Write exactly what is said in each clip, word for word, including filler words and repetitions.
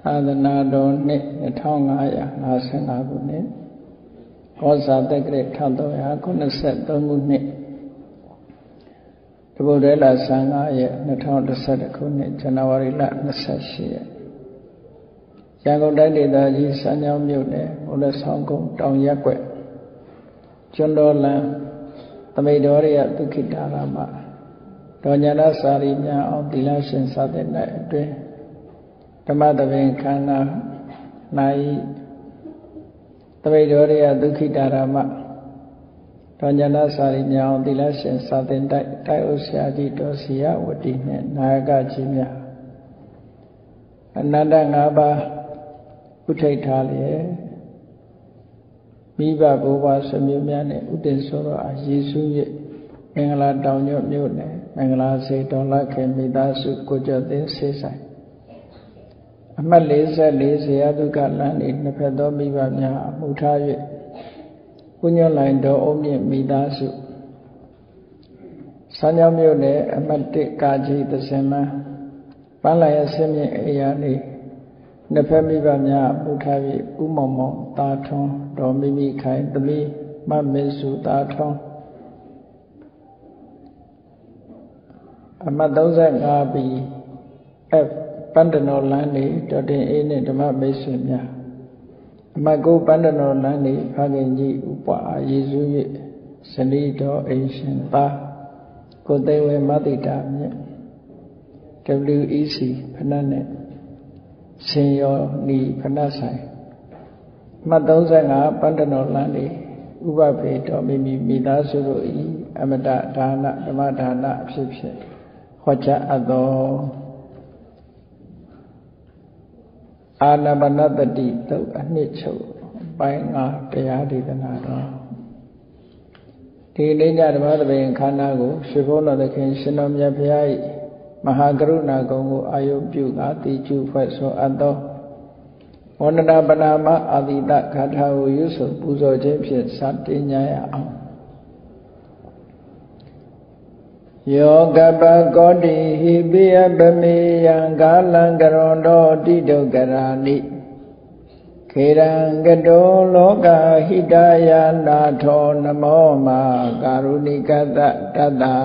သာသနာတော်နှစ်နှစ်ထောင်ငါးရာငါးဆယ်ငါးခုနှစ်ကောဇာတက္ကရာတစ်ထောင်သုံးရာခုနှစ်ဆယ်သုံးခုနှစ်တပုဒ္ဒလဆန်းငါးရက်နှစ်ထောင်တစ်ဆယ်တစ်ခုနှစ်ဇန်နဝါရီလနှစ်ဆယ်ရှစ်ရက်ရန်ကုန်တိုင်းဒေသကြီးစမ်းချောင်းမြို့နယ်မိုးလက်ဆောင်ကုန်းတောင်ရက်ကွက်ကျွန်းတော်လန်းသမိတ်တော်ရဒုက္ခိတာရမတော်ညာနာစာရီများအောင်သီလရှင်စတဲ့၌အတွင်းဓမ္မသဘင်ခန္ဓာ၌သမိတ်တော်ရဒုက္ခိတာရမတော်ညာနာစာရီများအောင်သီလရှင်စတဲ့တိုက်တိုက်ဥဆရာကြီးတော်စီယဝတိနှင့်နာယကကြီးများအနန္တငါးပါးဥထိတ်ထားလျက်မိဘဘိုးဘွားဆွေမျိုးများနဲ့ဥတည်ဆိုတော့အာယေရှုရဲ့မင်္ဂလာတောင်ညွတ်မြို့နယ်မင်္ဂလာစေတော်လခင်မိသားစုကိုကျော်သိန်းဆေးဆိုင်အမှတ်၄၄ဇေယတုကလမ်းဤနှစ်ဖက်သောမိဘများအမှုထား၍ကုညွတ်လိုင်တော်အုံးမြင့်မိသားစုစမ်းချောင်းမြို့နယ်အမှတ်၁ကာကြီးသစင်မန်းပန်းလိုက်အစင်းမြင့်အေယာနေနှစ်ဖက်မိဘများအမှုထား၍ဥမောင်မောင်တာထွန်းတော်မိမိခိုင်သမီးမမေစုတာထွန်းအမှတ်၃၅ဘီ F ပန္တနောလမ်းနေတော်တင်အေးနှင့်ဓမ္မမိတ်ဆွေများအမှတ်၉ပန္တနောလမ်းနေဖခင်ကြီးဥပအာယေရှု၍ဇနီးတော်အိမ်ရှင်သားကိုသိဝေမတိတာမြင့် W E C ဖဏတ်နဲ့ရှင်ယောနီဖဏတ်ဆိုင်အမှတ်၃၅ပန္တနောလမ်းနေဥပဖေတော်မိမိမိသားစုတို့၏အမတဒါနဓမ္မဒါနအဖြစ်ဖြင့်ဟောကြားအပ်သောအာနာပါနတတိသုတ်အနှစ်ချုပ်ပိုင်းငါတရားဒေသနာတော်ဒီနေ့ညဓမ္မသဘင်ခန္ဓာကိုရွှေဘုန်းတော်သခင်ရှင်တော်မြတ်ဘုရား၏မဟာကရုဏာကုံကိုအာယုပြုကာတိကျုဖွဲ့ဆိုအပ်သောဝန္ဒနာပနာမအာတိတဂါထာကိုရွတ်ဆိုပူဇော်ခြင်းဖြင့်စတင်ကြရအောင်ယောကပကောတိဟိပိယပမေယံကာလံကရွန်တောတိတုကရာနိခေရံကတောလောကဟိတယနာထောနမောမာကာရုဏိကတတတ္တ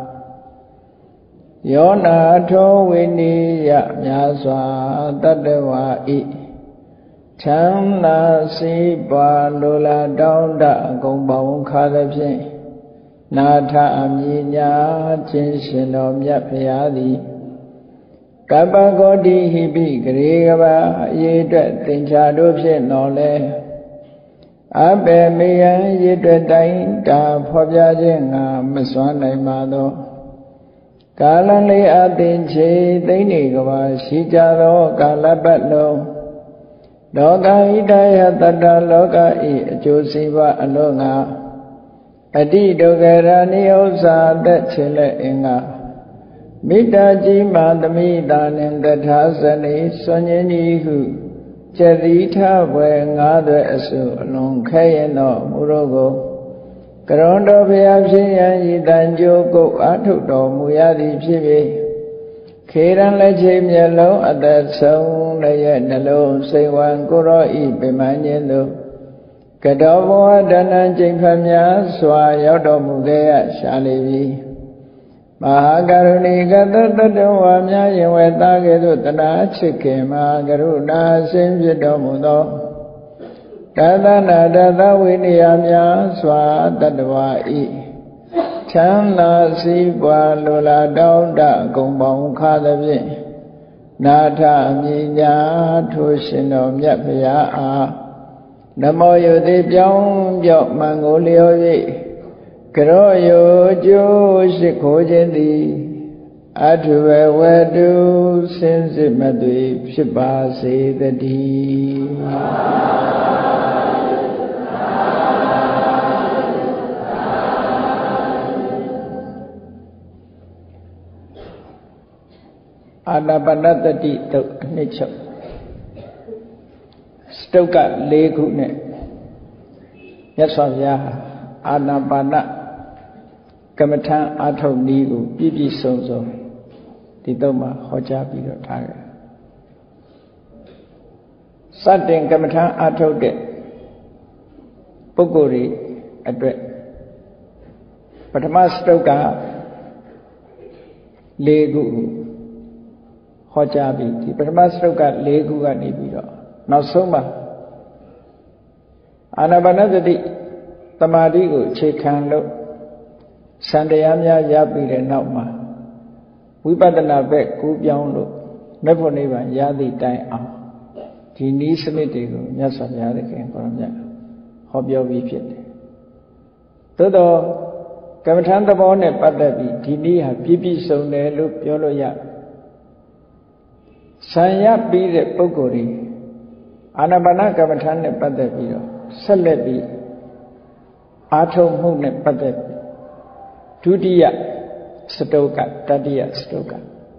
ယောနာထောဝိနိယမြာစွာတတ္တဝါဤချမ်းသာစီးပွားလိုလားတောင်းတအကုန်ပေါင်းခါသဖြင့်နာထအမြညာခြင်းရှင်တော်မြတ်ဖရာသည်ကပ္ပဂောတိဟိပိဂရေကဘာအရေးအတွက်သင်္ချာတို့ဖြင့်တော်လဲအပေမေယံရည်အတွက်တိုင်းတာဖော်ပြခြင်းငါမစွမ်းနိုင်ပါသောကာလလေးအသင်ချေသိမ့်နေကဘာရှိကြသောကာလပတ်လုံးလောကဟိတယတတ္တလောကဤအကျိုးစီးပွားအလို့ငါအတိဒုက္ခရာနိဥ္စာသက်ချေလက်အင်္ဂမိတ္တာကြီးမာသမိတာနှင့်တထာဇနိစွန်ញင်းဤဟုကျတိထဘွယ်ငါးသွဲအစုအလွန်ခဲရင်သောမူရောကိုကရွန်တော်ဘုရားဖြင့်ယံဤတန်ကြိုးကုတ်အာထုတ်တော်မူရသည်ဖြစ်၍ခေရန်လက်ချိမျက်လုံးအသက်ဆုံးလည်းရဲ့နှလုံးစိတ်ဝံကိုရောဤပြမန်းခြင်းသို့ကတောဘဝတဏ္ဍကျိန်ဖတ်များစွာရောက်တော်မူခဲ့ရရှာလေပြီမဟာကရုဏီကတတ္တဝါများယင်ဝဲသားကဲ့သို့တနာချစ်ခင်မဟာကရုဏာဆင်းဖြစ်တော်မူသောတသနာတသဝိနည်းများစွာတတ္တဝါဤချမ်းသာစီးပွားလိုလားတောင်းတဂုံပေါင်းခါသဖြင့်နာထအမြညာထိုရှင်တော်မြတ်ဘုရားအားနမောယုတိပြောင်းပြော့မှန်ကိုလျော်၍ကရောယုကျိုးရှိခိုးခြင်းသည်အထုဝဝတုစင်စစ်မသွေဖြစ်ပါစေတည်းအာနာပါနတတိတုတ်အနှစ်ချုပ်စတုတ်က၄ခုနဲ့မြတ်စွာဘုရားအာနာပါနကမ္မထံအာထုတ်နည်းကိုပြည့်ပြည့်စုံစုံဒီတော့မှဟောကြားပြီးတော့ထားတယ်စတင်ကမ္မထအားထုတ်တဲ့ပုဂ္ဂိုလ်တွေအတွက်ပထမစတုတ်က၄ခုဟောကြားပြီးဒီပထမစတုတ်က၄ခုကနေပြီးတော့နောက်ဆုံးမှာအာနာပါနစတိသမာဓိကိုအခြေခံလို့စံတရားများရပြီးတဲ့နောက်မှာဝိပဿနာဘက်ကူးပြောင်းလို့မေဖို့နိဗ္ဗာန်ရသည့်တိုင်အောင်ဒီနည်းစနစ်တွေကိုမြတ်စွာဘုရားသခင်ကိုရောမြတ်ဟောပြောပြီးဖြစ်တယ်။သို့တော့ကမ္မထံသဘောနဲ့ပတ်သက်ပြီးဒီနည်းဟာပြည့်ပြည့်စုံတယ်လို့ပြောလို့ရဆံရပြီးတဲ့ပုဂ္ဂိုလ်တွေအာနာပါနကမ္မထံနဲ့ပတ်သက်ပြီးတော့ဆက်လက်ပြီးအာထုံမှုနဲ့ပတ်သက်ပြီးဒုတိယစတုကတတိယစတုက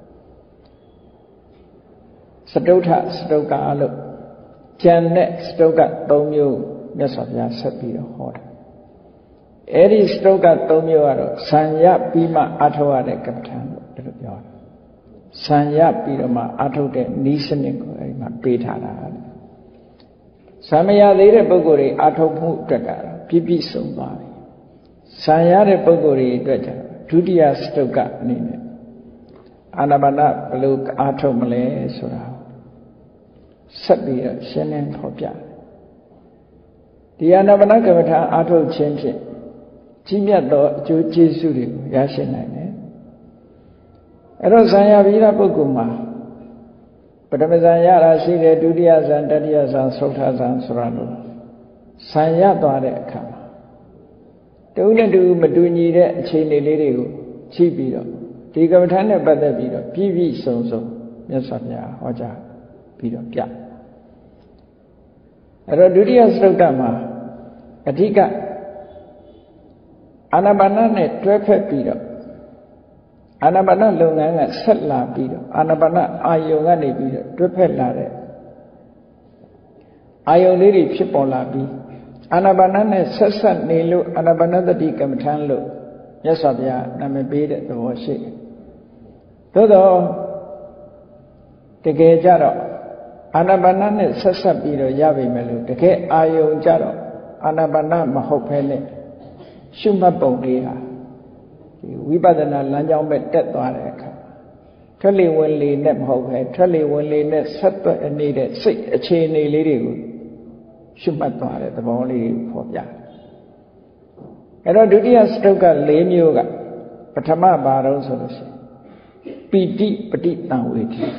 စတုထစတုကလို့ကျန်တဲ့စတုက၃မျိုးမြတ်စွာဘုရားဆက်ပြီးတော့ဟောတယ်အဲ့ဒီစတုက၃မျိုးကတော့ဆံရပြီးမှအာထုရတဲ့ကမ္မထံလို့ဒီလိုပြောတယ်ဆံရပြီးတော့မှအာထုတဲ့ဤစနစ်ကိုအဲ့ဒီမှာပေးထားတာဆံမရသေးတဲ့ပုဂ္ဂိုလ်တွေအာထုမှုအတွက်ကတော့ပြည့်ပြည့်စုံသွားပြီဆံရတဲ့ပုဂ္ဂိုလ်တွေအတွက်ကျတော့ဒုတိယစတုကအနေနဲ့အာနာပါနဘယ်လိုအာထုမလဲဆိုတာဆက်ပြီးတော့ရှင်းလင်းဖော်ပြတယ်ဒီအာနာပါနကမ္မထာအာထုခြင်းဖြင့်ကြီးမြတ်သောအကျိုးကျေးဇူးတွေကိုရရှိနိုင်တယ်အဲ့တော့ဇံရပြီးတဲ့ပုဂ္ဂိုလ်မှာပထမဇံရတာရှိတယ်ဒုတိယဇံတတိယဇံသုထဇံဆိုတာလို့ဇံရသွားတဲ့အခါမှာတူနဲ့တူမတူညီတဲ့အခြေအနေလေးတွေကိုချိပြီးတော့ဒီကမ္မထာနဲ့ပတ်သက်ပြီးတော့ပြည့်ပြည့်စုံစုံမြတ်စွာဘုရားဟောကြားပြီးတော့ပြအဲ့တော့ဒုတိယစတုတ္တမှာအဓိကအာနာပါနနဲ့တွဲဖက်ပြီးတော့အာနာပါနလုပ်ငန်းကဆက်လာပြီးတော့အာနာပါနအာယုံကနေပြီးတော့တွဲဖက်လာတဲ့အာယုံလေးတွေဖြစ်ပေါ်လာပြီးအာနာပါနနဲ့ဆက်ဆက်နေလို့အာနာပါနသတိကမ္မထံလို့မြတ်စွာဘုရားနာမည်ပေးတဲ့သဘောရှိတယ်။သို့တော့တကယ်ကြတော့အာနာပါနနဲ့ဆက်ဆက်ပြီးတော့ရပြီမယ်လို့တကယ်အာယုံကြတော့အာနာပါနမဟုတ်ဘဲနဲ့ရှုမှတ်ပုံလေးဟာဒီဝိပဿနာလမ်းကြောင်းပဲတက်သွားတဲ့အခါထွက်လေဝင်လေနဲ့မဟုတ်ပဲထွက်လေဝင်လေနဲ့ဆက်သွက်နေတဲ့စိတ်အခြေအနေလေးတွေကိုရှုမှတ်သွားတဲ့သဘောလေးကိုဖော်ပြတယ်။အဲ့တော့ဒုတိယစတုက၄မျိုးကပထမဘာတော့ဆိုလို့ရှိရင်ပီတိပဋိသင်္ဝေထိ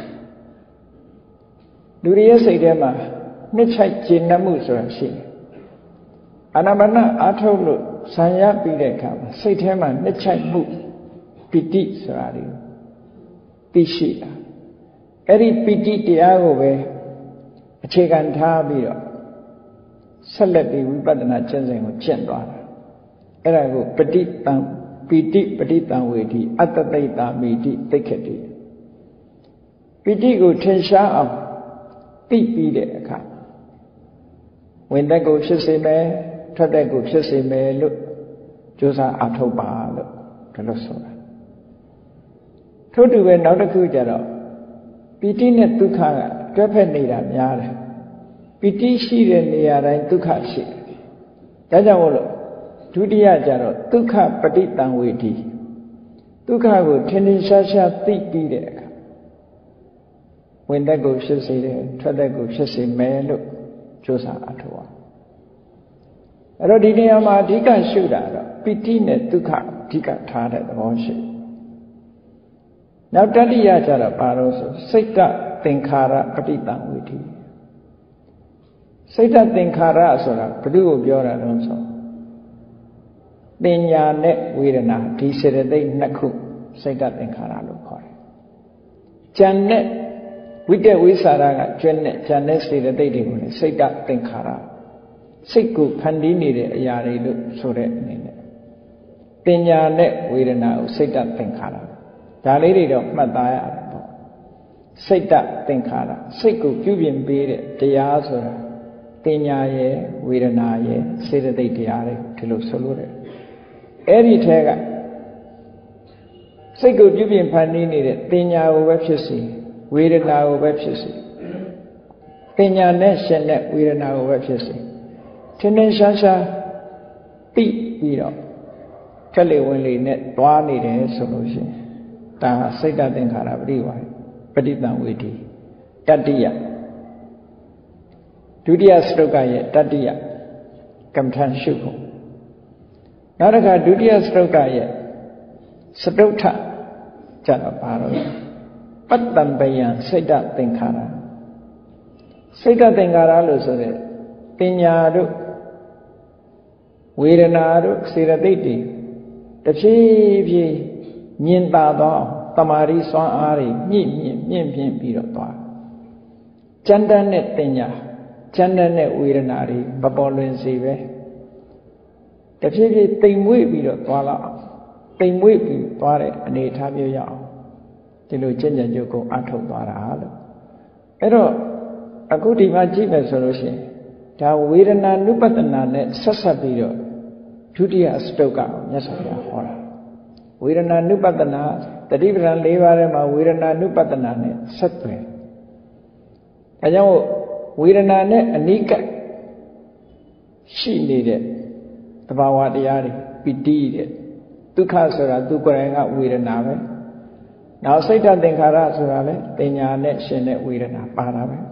လူရဲ့စိတ်ထဲမှာနှစ်ချိုက်ကျေနပ်မှုဆိုတာရှိတယ်။အာနာပါနအားထုတ်လို့ဆံရပြီးတဲ့အခါမှာစိတ်ထဲမှာနှစ်ချိုက်မှုပီတိဆိုတာတွေသိရှိတာအဲ့ဒီပီတိတရားကိုပဲအခြေခံထားပြီးတော့ဆက်လက်ပြီးဝိပဿနာကျင့်စဉ်ကိုကျင့်သွားတာအဲ့ဒါကိုပဋိတံပီတိပဋိတံဝေတိအတ္တသိတာမိတိသိက္ခတိပီတိကိုထင်ရှားအောင်သိပြီးတဲ့အခါဝင်သက်ကိုဖြစ်စေမယ်ထွက်သက်ကိုဖြစ်စေမယ်လို့ကြိုးစားအထောက်ပါလို့ဒါလို့ဆိုတာထို့တူပဲနောက်တစ်ခုကျတော့ပီတိနဲ့ဒုက္ခကတွဲဖက်နေတာများတယ်ပီတိရှိတဲ့နေရာတိုင်းဒုက္ခရှိတယ်ဒါကြောင့်မို့လို့ဒုတိယကျတော့ဒုက္ခပဋိသင်္ဝေတိဒုက္ခကိုထင်ထင်ရှားရှားသိပြီးတဲ့အခါဝင်သက်ကိုဖြစ်စေတယ်ထွက်သက်ကိုဖြစ်စေမယ်လို့ကြိုးစားအထောက်ပါအဲ့တော့ဒီနေရာမှာအဓိကရှုတာတော့ပီတိနဲ့ဒုက္ခအဓိကထားတဲ့သဘောရှိနောက်တတိယကျတော့ဘာလို့ဆိုစိတ်တသင်္ခါရပဋိသင်္ဝေထိစိတ်တသင်္ခါရဆိုတာဘယ်သူကိုပြောတာလဲဆိုပညာနဲ့ဝေဒနာဒီစေတသိက်နှစ်ခုစိတ်တသင်္ခါရလို့ခေါ်တယ်။ဉာဏ်နဲ့ဝိတ္တဝိသရာကကျွန်းနဲ့ဉာဏ်နဲ့စေတသိက်တွေကိုလည်းစိတ်တသင်္ခါရစိတ်ကိုဖန်တီးနေတဲ့အရာတွေလို့ဆိုတဲ့အနေနဲ့ပညာနဲ့ဝေဒနာကိုစိတ်တသင်္ခါရဒါလေးတွေတော့မှတ်သားရတယ်ပေါ့စိတ်တသင်္ခါရစိတ်ကိုပြုပြင်ပေးတဲ့တရားဆိုတာပညာရဲ့ဝေဒနာရဲ့စေတသိက်တရားတွေဒီလိုဆိုလို့တယ်အဲ့ဒီထဲကစိတ်ကိုပြုပြင်ဖန်တီးနေတဲ့ပညာကိုပဲဖြစ်စေဝေဒနာကိုပဲဖြစ်စေတင်ညာနဲ့ရှင်တဲ့ဝေဒနာကိုပဲဖြစ်စေထင်းထင်းရှားရှားသိပြီးတော့ထက်လေဝင်လေနဲ့တွားနေတယ်ဆိုလို့ရှိရင်ဒါစိတ်တသင်္ခါရပရိဝါပဋိသင်္ဝေဒီတတ္တိယဒုတိယစတုကရဲ့တတ္တိယကမ္မထန်ရှုဖို့နောက်တစ်ခါဒုတိယစတုကရဲ့စတုထကျတော့ဘာလို့ပတ္တံပယံစိတ်တသင်္ခါရစိတ်တသင်္ခါရလို့ဆိုတဲ့ပညာတို့ဝေဒနာတို့စေတသိက်တွေတဖြည်းဖြည်းမြင်သာသောတမာရီစွမ်းအားတွေမြင့်မြင့်မြင့်မြင့်ပြီးတော့သွားကျမ်းတမ်းတဲ့ပညာကျမ်းတမ်းတဲ့ဝေဒနာတွေမပေါ်လွင်စေပဲတဖြည်းဖြည်းတိမ်မွေ့ပြီးတော့သွားလောက်အောင်တိမ်မွေ့ပြီးသွားတဲ့အနေအထားမျိုးရအောင်ဒီလိုကျင့်ကြံကြုတ်ကိုအထောက်သွားတာလို့အဲ့တော့အခုဒီမှာကြည့်မယ်ဆိုလို့ရှိရင်ဒါဝေဒနာနုပတနာနဲ့ဆက်ဆက်ပြီးတော့ဒုတိယစတုကကိုမြတ်စွာဘုရားဟောတာဝေဒနာနုပတနာတတိပဒံ၄ပါးထဲမှာဝေဒနာနုပတနာနဲ့ဆက်သွယ်ဒါကြောင့်ဝေဒနာနဲ့အနိကရှိနေတဲ့သဘာဝတရားတွေပိဋိတဲ့ဒုက္ခဆိုတာသူကိုယ်တိုင်ကဝေဒနာပဲနောက်စိတ်ဓာတ်သင်္ခါရဆိုတာလည်းတင်ညာနဲ့ရှင်တဲ့ဝေဒနာပါတာပဲ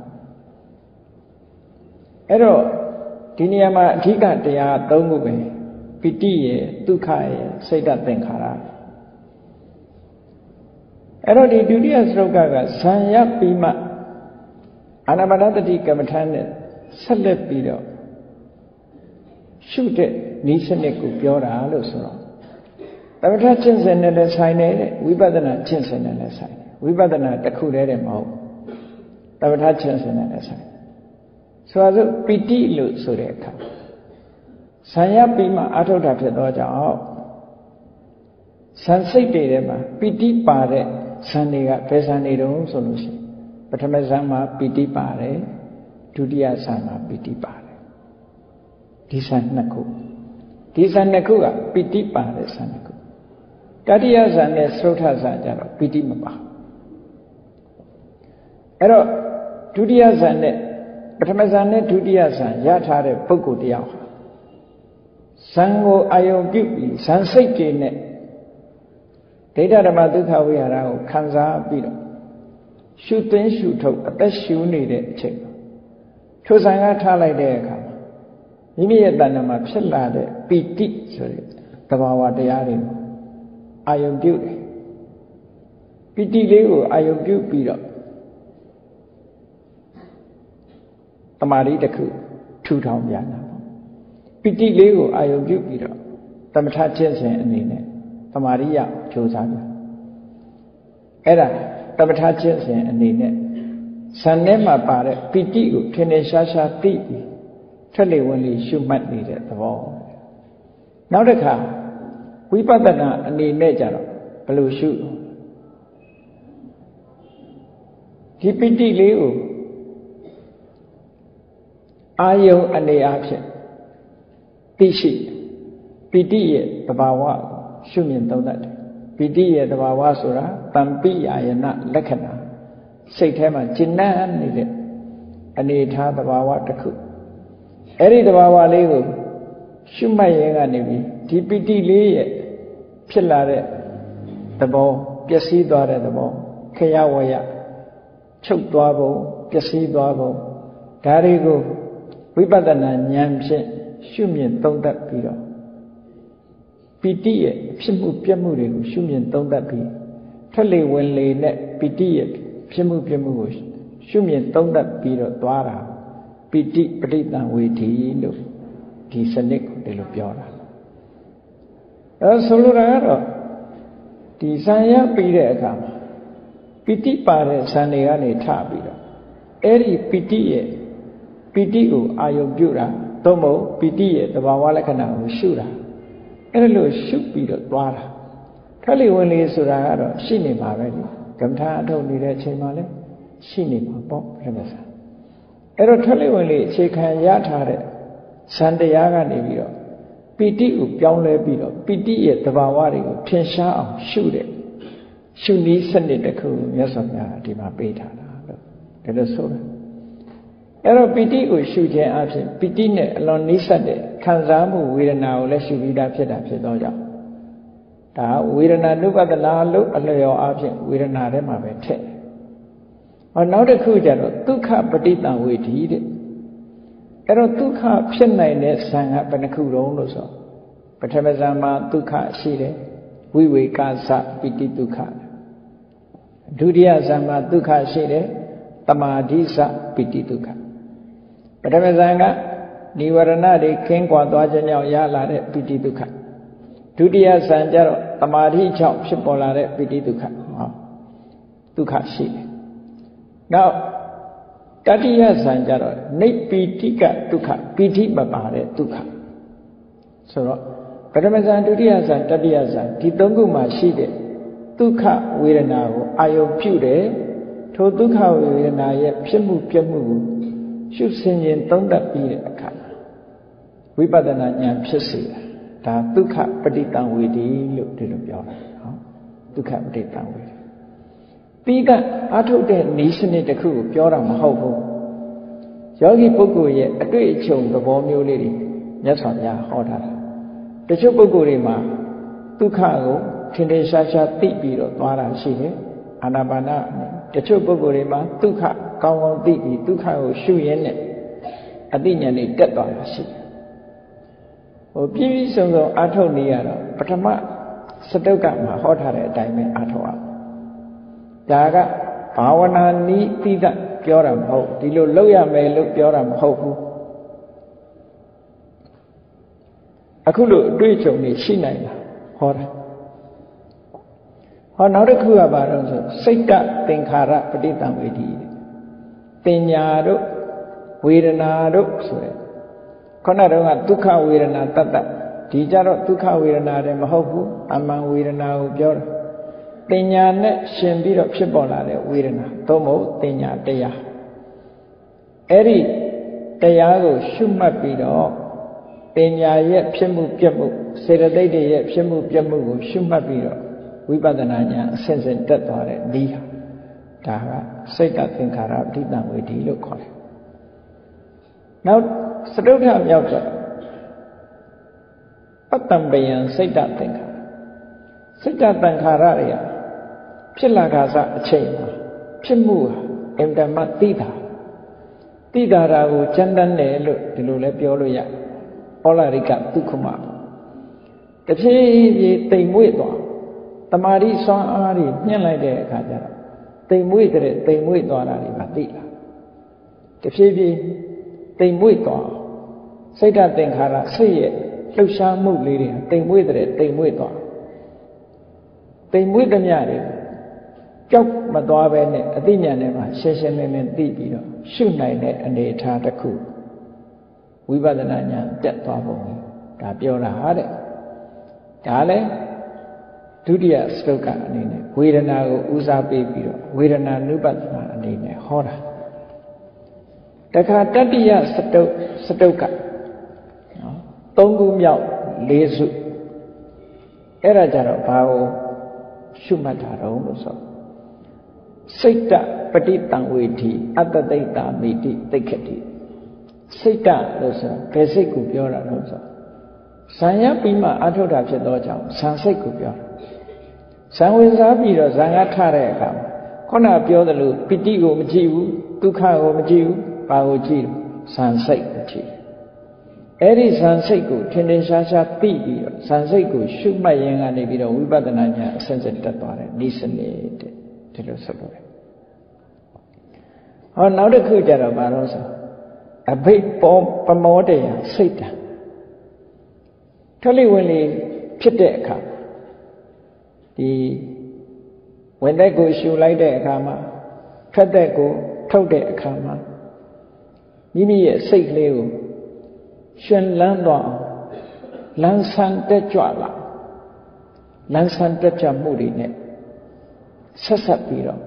အဲ့တော့ဒီနေရာမှာအဓိကတရား၃ခုပဲပိဋိရဲ့ဒုက္ခရဲ့စိတ်ဓာတ်သင်္ခါရအဲ့တော့ဒီဒုတိယစတုကကဇံရပြီးမှအာနာပါနတတိကမ္မထာနဲ့ဆက်လက်ပြီးတော့ရှုတဲ့ဤစနစ်ကိုပြောတာလို့ဆိုတော့သမထကျင့်စဉ်နဲ့လည်းဆိုင်တယ်ဝိပဿနာကျင့်စဉ်နဲ့လည်းဆိုင်တယ်ဝိပဿနာတစ်ခုတည်းတည်းမဟုတ်သမထကျင့်စဉ်နဲ့လည်းဆိုင်ဆိုတော့ပိဋိလို့ဆိုတဲ့အခါဇံရပြီးမှအထုတာဖြစ်သောကြောင့်ဇံစိတ်တွေထဲမှာပိဋိပါတဲ့ဇံတွေကဘယ်ဇံတွေတုံးဆိုလို့ရှိရင်ပထမဇံမှာပိဋိပါတယ်ဒုတိယဇံမှာပိဋိပါတယ်ဒီဇံနှစ်ခုဒီဇံနှစ်ခုကပိဋိပါတဲ့ဇံနှစ်ခုတတိယဇံနဲ့သုထဇံကြတော့ပိဋိမပါအဲ့တော့ဒုတိယဇံနဲ့ပထမဇံနဲ့ဒုတိယဇံရထားတဲ့ပုဂ္ဂိုလ်တရားဟာဇံကိုအာယုံပြုပြီးဇံစိတ်တွေနဲ့ဒိဋ္ဌဓမ္မဒုက္ခဝိဟာရကိုခံစားပြီးတော့ရှုသိမ်းရှုထုတ်အသက်ရှုနေတဲ့အချိန်ထိုဇံကထားလိုက်တဲ့အခါမိမိရဲ့တဏ္ဍာမှာဖြစ်လာတဲ့ပိဋိဆိုတဲ့သဘာဝတရားတွေအာယုံပြုတယ်ပိဋိလေးကိုအာယုံပြုပြီးတော့တမာရီတစ်ခုထူထောင်ပြန်တာပေါ့ပိဋိလေးကိုအာယုံပြုပြီးတော့သမထကျင့်စဉ်အနေနဲ့တမာရီရကြိုးစားပြန်အဲ့ဒါသမထကျင့်စဉ်အနေနဲ့ဇန်ထဲမှာပါတဲ့ပိဋိကိုထင်ထင်ရှားရှားသိပြီးထက်လေဝင်လေရှုမှတ်နေတဲ့သဘောနောက်တစ်ခါဝိပဿနာအနေနဲ့ကြတော့ဘယ်လိုရှုဒီပိဋိလေးကိုအာယုံအနေအချင်းသိရှိပိဋိရဲ့သဘာဝရှုမြင်သုံးတတ်တယ်ပိဋိရဲ့သဘာဝဆိုတာတံပိယာယနာလက္ခဏာစိတ်ထဲမှာကျဉ်းနှံ့နေတဲ့အနေထားသဘာဝတစ်ခုအဲ့ဒီသဘာဝလေးကိုရှုမှတ်ရင်ကနေပြီးဒီပိဋိလေးရဲ့ဖြစ်လာတဲ့သဘောပျက်စီးသွားတဲ့သဘောခရဝရချုပ်သွားပုံပျက်စီးသွားပုံဒါတွေကိုဝိပဿနာဉာဏ်ဖြင့်ရှုမြင်သုံးသပ်ပြီးတော့ပိဋိရဲ့ဖြစ်မှုပြက်မှုတွေကိုရှုမြင်သုံးသပ်ပြီးထက်လေဝင်လေနဲ့ပိဋိရဲ့ဖြစ်မှုပြက်မှုကိုရှုမြင်သုံးသပ်ပြီးတော့သွားတာပိဋိပဋိသင်္ဝေဒီလို့ဒီစနစ်ကိုဒီလိုပြောတာအဲဆိုလိုတာကတော့ဒီဇံရပြီးတဲ့အခါမှာပိဋိပါတဲ့ဇံတွေကနေထပြီးတော့အဲ့ဒီပိဋိရဲ့ပိဋိကိုအာယုံပြုတာသို့မဟုတ်ပိဋိရဲ့သဘာဝလက္ခဏာကိုရှုတာအဲ့လိုရှုပြီးတော့သွားတာထက်လေဝင်လေဆိုတာကတော့ရှိနေပါပဲလေကမ္မထာအထုတ်နေတဲ့အချိန်မှာလည်းရှိနေမှာပေါ့ပြမစားအဲ့တော့ထက်လေဝင်လေအခြေခံရထားတဲ့ဇန်တရားကနေပြီးတော့ပိဋိကိုပြောင်းလဲပြီးတော့ပိဋိရဲ့သဘာဝတွေကိုထင်ရှားအောင်ရှုတဲ့ရှုနည်းစနစ်တစ်ခုမြတ်စွာဘုရားဒီမှာပေးထားတာလို့ဒါလို့ဆိုတာအဲ့တော့ပီတိကိုရှုခြင်းအပြင်ပီတိနဲ့အလွန်နီးစပ်တဲ့ခံစားမှုဝေဒနာကိုလည်းရှုပြီးသားဖြစ်တာဖြစ်သောကြောင့်ဒါဝေဒနာနုပဒနာလို့အလျော်အပြင်ဝေဒနာထဲမှာပဲထည့်ဟောနောက်တစ်ခုကျတော့ဒုက္ခပဋိသင်္ဝေဓိတဲ့အဲ့တော့ဒုက္ခဖြစ်နိုင်တဲ့ဇံကဘယ်နှခုတုံးလို့ဆိုပထမဇံမှာဒုက္ခရှိတယ်ဝိဝေကသပိတိဒုက္ခဒုတိယဇံမှာဒုက္ခရှိတယ်တမာဓိသပိတိဒုက္ခပထမဇံကនិဝရဏတွေခင်းကွာသွားခြင်းကြောင့်ရလာတဲ့ပိတိဒုက္ခဒုတိယဇံကျတော့တမာဓိကြောင့်ဖြစ်ပေါ်လာတဲ့ပိတိဒုက္ခဟောဒုက္ခရှိတယ်နောက်တတိယဇံကျတော့နိဗ္ဗိတိကဒုက္ခပိဋိမပါတဲ့ဒုက္ခဆိုတော့ပထမဇံဒုတိယဇံတတိယဇံဒီသုံးခုမှာရှိတဲ့ဒုက္ခဝေဒနာကိုအာယုပြုတယ်ထိုဒုက္ခဝေဒနာရဲ့ဖြစ်မှုပြမှုကိုရှုဆင်ခြင်သုံးသပ်ပြီးတဲ့အခါဝိပဿနာဉာဏ်ဖြစ်စေတာဒါဒုက္ခပဋိသင်္ဝေဓိလို့ဒီလိုပြောတာဟောဒုက္ခပဋိသင်္ဝေဓိပြီးကအထုတ်တဲ့နည်းစနစ်တစ်ခုကိုပြောတာမဟုတ်ဘူးယောဂီပုဂ္ဂိုလ်ရဲ့အတွေ့အကြုံသဘောမျိုးလေးတွေမြတ်စွာဘုရားဟောထားတာတချို့ပုဂ္ဂိုလ်တွေမှာဒုက္ခကိုထင်ထင်ရှားရှားသိပြီးတော့သွားတာရှိတယ်အာနာပါနတချို့ပုဂ္ဂိုလ်တွေမှာဒုက္ခကောင်းကောင်းသိပြီးဒုက္ခကိုရှုရင်းနဲ့အသိဉာဏ်တွေတက်သွားတာရှိတယ်ဟိုပြည့်ပြည့်စုံစုံအာထုတ်နေရတော့ပထမစတုကမှာဟောထားတဲ့အတိုင်းပဲအာထုတ်အောင်ဒါကဘာဝနာနည်းတိဒပြောတာမဟုတ်ဒီလိုလုပ်ရမယ်လို့ပြောတာမဟုတ်ဘူးအခုလိုအတွေ့အကြုံတွေရှိနိုင်တာဟောတာဟောနောက်တစ်ခုကဘာလို့ဆိုစိတ်တသင်္ခါရပဋိသင်္ဝေဓိတင်ညာတို့ဝေဒနာတို့ဆိုတဲ့ခုနကတော့ဒုက္ခဝေဒနာတတ်တတ်ဒီကြတော့ဒုက္ခဝေဒနာတွေမဟုတ်ဘူးအမှန်ဝေဒနာကိုပြောတာတင်ညာနဲ့ရှင်ပြီးတော့ဖြစ်ပေါ်လာတဲ့ဝေဒနာသို့မဟုတ်တင်ညာတရားအဲ့ဒီတရားကိုရှုမှတ်ပြီးတော့တင်ညာရဲ့ဖြစ်မှုပြက်မှုစေတသိက်တွေရဲ့ဖြစ်မှုပြက်မှုကိုရှုမှတ်ပြီးတော့ဝိပဿနာဉာဏ်အစဉ်စဉ်တက်သွားတဲ့ဤဟာဒါကစိတ်တသင်္ခါရပဋိသင်္ဝေဓိလို့ခေါ်တယ်နောက်စတုထမြောက်တော့ပတ္တံပယံစိတ်တသင်္ခါရစိတ်တသင်္ခါရတွေကဖြစ်လာခါစအချိန်မှာဖြစ်မှုဟာအင်တမတိတာတိတာရာကိုကျမ်းတမ်းတယ်လို့ဒီလိုလဲပြောလို့ရတယ်ဩလာရိကဒုက္ခမတဖြည်းဖြည်းတိမ်မွေ့သွားတမာတိစွမ်းအားတွေညှင့်လိုက်တဲ့အခါကျတော့တိမ်မွေ့တဲ့တိမ်မွေ့သွားတာတွေပါသိလာတဖြည်းဖြည်းတိမ်မွေ့သွားစိတ်ဓာတ်သင်္ခါရစိတ်ရဲ့လှုပ်ရှားမှုလေးတွေတိမ်မွေ့တဲ့တိမ်မွေ့သွားတိမ်မွေ့တဲ့မြတွေကြောက်မသွားပဲနဲ့အသိဉာဏ်နဲ့မှရှင်းရှင်းလင်းလင်းသိပြီးတော့ရှုနိုင်တဲ့အနေအထားတစ်ခုဝိပဿနာဉာဏ်တက်သွားပုံဒါပြောတာဟာတဲ့ဒါလည်းဒုတိယစတုကအနေနဲ့ဝေဒနာကိုဦးစားပေးပြီးတော့ဝေဒနာနုပဒနာအနေနဲ့ဟောတာတခါတတိယစတုစတုကနော်သုံးခုမြောက်လေးစုအဲ့ဒါကြတော့ဘာကိုရှုမှတ်တာတော့လို့ဆိုစိတ်တပဋိသင်္ဝေဓိအတ္တသိတ္တာမိတိသိက္ခတိစိတ်တလို့ဆိုဘယ်စိတ်ကိုပြောတာလို့ဆိုဇံရပြီးမှအထုတ်တာဖြစ်သောကြောင့်ဇံစိတ်ကိုပြောတာဇံဝင်စားပြီးတော့ဇံကထတဲ့အခါမှာခုနပြောသလိုပိဋိကိုမကြည့်ဘူးဒုက္ခကိုမကြည့်ဘူးဘာကိုကြည့်ဇံစိတ်ကိုကြည့်အဲ့ဒီဇံစိတ်ကိုထင်ထင်ရှားရှားသိပြီးတော့ဇံစိတ်ကိုရှုမှတ်ရင်ကနေပြီးတော့ဝိပဿနာဉာဏ်အစဉ်စဉ်တက်သွားတယ်ဤစနစ်တဲ့ဒီလိုဆိုလို့ဟောနောက်တစ်ခုကြတော့ဘာလို့ဆိုအဘိပောပမောတယစိတ်တံထွက်လေဝင်လေဖြစ်တဲ့အခါဒီဝင်တဲ့ကိုရှူလိုက်တဲ့အခါမှာထွက်တဲ့ကိုထုတ်တဲ့အခါမှာမိမိရဲ့စိတ်ကလေးကိုရှင်လန်းသွားအောင်လန်းဆန်းတက်ကြွလာလန်းဆန်းတက်ကြွမှုတွေနဲ့ဆက်ဆက်ပြီးတော့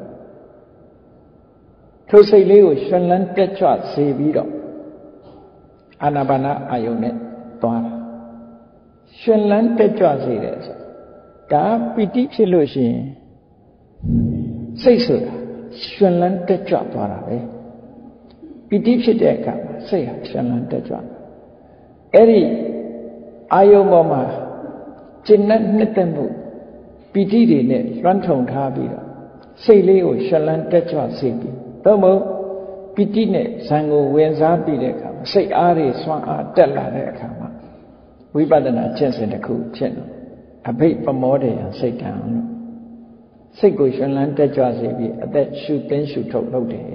ထိုစိတ်လေးကိုရှင်လန်းတက်ကြွစေပြီးတော့အာနာပါနအာယုန်နဲ့သွားတာရှင်လန်းတက်ကြွစေတယ်ဆိုဒါပီတိဖြစ်လို့ရှိရင်စိတ်ဆိုတာရှင်လန်းတက်ကြွသွားတာပဲပီတိဖြစ်တဲ့အခါမှာစိတ်ဟာရှင်လန်းတက်ကြွအဲ့ဒီအာယုံပေါ်မှာကျင့်တဲ့နှစ်သက်မှုပီတိတွေနဲ့လွှမ်းထုံထားပြီးတော့စိတ်လေးကိုရှင်လန်းတက်ကြွစေပြီးတော့မို့ပီတိနဲ့ဇံကိုဝင်စားပြီးတဲ့အခါမှာစိတ်အားတွေစွမ်းအားတက်လာတဲ့အခါမှာဝိပဿနာကျင့်စဉ်တစ်ခုဖြစ်လို့အဘိပမောဒေယစိတ်တံလို့စိတ်ကိုရှင်လန်းတက်ကြွစေပြီးအသက်ရှုသိမ်းရှုထုတ်လုပ်တယ်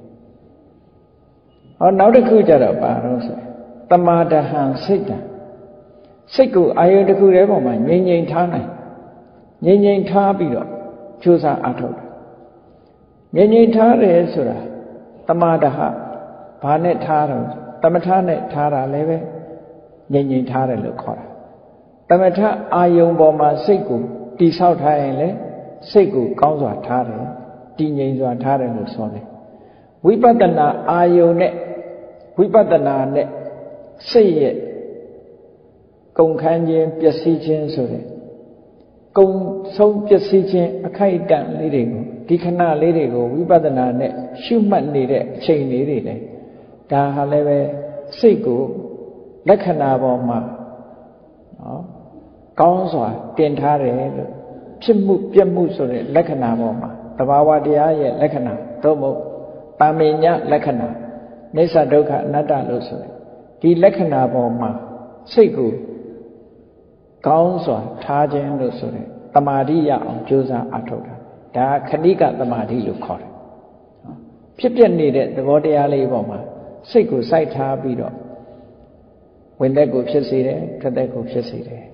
ဟောနောက်တစ်ခုကျတော့ပါတော့ဆိုတမာဒဟံစိတ်တံစိတ်ကိုအာယုတစ်ခုတည်းပေါ်မှာငြိမ်ငြိမ်ထားနိုင်ငြိမ်ငြိမ်ထားပြီးတော့ကြိုးစားအားထုတ်တယ်ငြိမ်ငြိမ်ထားတယ်ဆိုတာတမာဒဟဘာနဲ့ထားတော့တမထနဲ့ထားတာလည်းပဲငြိမ်ငြိမ်ထားတယ်လို့ခေါ်တာတမထအာယုံပေါ်မှာစိတ်ကိုတိဆောက်ထားရင်လည်းစိတ်ကိုကောင်းစွာထားတယ်တည်ငြိမ်စွာထားတယ်လို့ဆိုတယ်ဝိပဿနာအာယုံနဲ့ဝိပဿနာနဲ့စိတ်ရဲ့ကုန်ခန်းခြင်းပျက်စီးခြင်းဆိုတဲ့ကုန်ဆုံးပျက်စီးခြင်းအခိုက်အတန့်လေးတွေကိုဒီခဏလေးတွေကိုဝိပဿနာနဲ့ရှုမှတ်နေတဲ့အချိန်လေးတွေလေဒါဟာလည်းပဲစိတ်ကိုလက္ခဏာပေါ်မှာနော်ကောင်းစွာတင်ထားတယ်လို့ဖြစ်မှုပြက်မှုဆိုတဲ့လက္ခဏာပေါ်မှာသဘာဝတရားရဲ့လက္ခဏာသို့မဟုတ်တာမေညလက္ခဏာနိစ္စဒုက္ခအနတ္တလို့ဆိုတဲ့ဒီလက္ခဏာပေါ်မှာစိတ်ကိုကောင်းစွာထားခြင်းလို့ဆိုတဲ့တမာတိရအောင်ကြိုးစားအားထုတ်တာဒါခဏိကတမာတိလို့ခေါ်တယ်ဖြစ်ပြနေတဲ့သဘောတရားလေးပေါ်မှာစိတ်ကိုစိုက်ထားပြီးတော့ဝင်သက်ကိုဖြစ်စေတယ်ထွက်သက်ကိုဖြစ်စေတယ်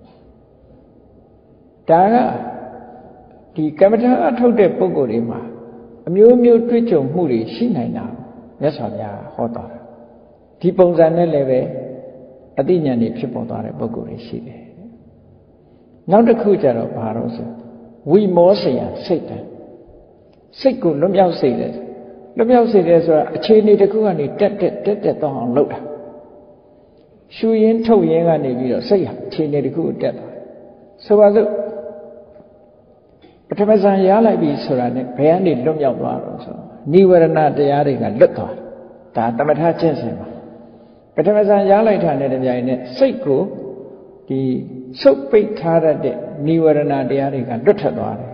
ဒါကဒီကမ္မထာအထုတ်တဲ့ပုဂ္ဂိုလ်တွေမှာအမျိုးမျိုးတွေ့ကြုံမှုတွေရှိနိုင်တာမြတ်စွာဘုရားဟောတော်တာဒီပုံစံနဲ့လည်းပဲအသိဉာဏ်တွေဖြစ်ပေါ်သွားတဲ့ပုဂ္ဂိုလ်တွေရှိတယ်နောက်တစ်ခုကျတော့ဘာလို့ဆိုဝိမောစယစိတ်တံစိတ်ကိုလွတ်မြောက်စေတယ်လွတ်မြောက်စေတယ်ဆိုတာအခြေအနေတစ်ခုကနေတက်တက်တက်တက်သွားအောင်လုပ်တာရှူရင်းထုတ်ရင်းကနေပြီးတော့စိတ်ဟာအခြေအနေတစ်ခုကိုတက်သွားဆိုပါစို့ပထမဇန်ရလိုက်ပြီဆိုတာနဲ့ဘယ်ကနေလွတ်မြောက်သွားတော့ဆိုနိဝရဏတရားတွေကလွတ်သွားဒါတမထကျင့်စဉ်မှာပထမဇန်ရလိုက်တာနဲ့တပြိုင်နက်စိတ်ကိုဒီစုပ်ပိတ်ထားရတဲ့နိဝရဏတရားတွေကလွတ်ထွက်သွားတယ်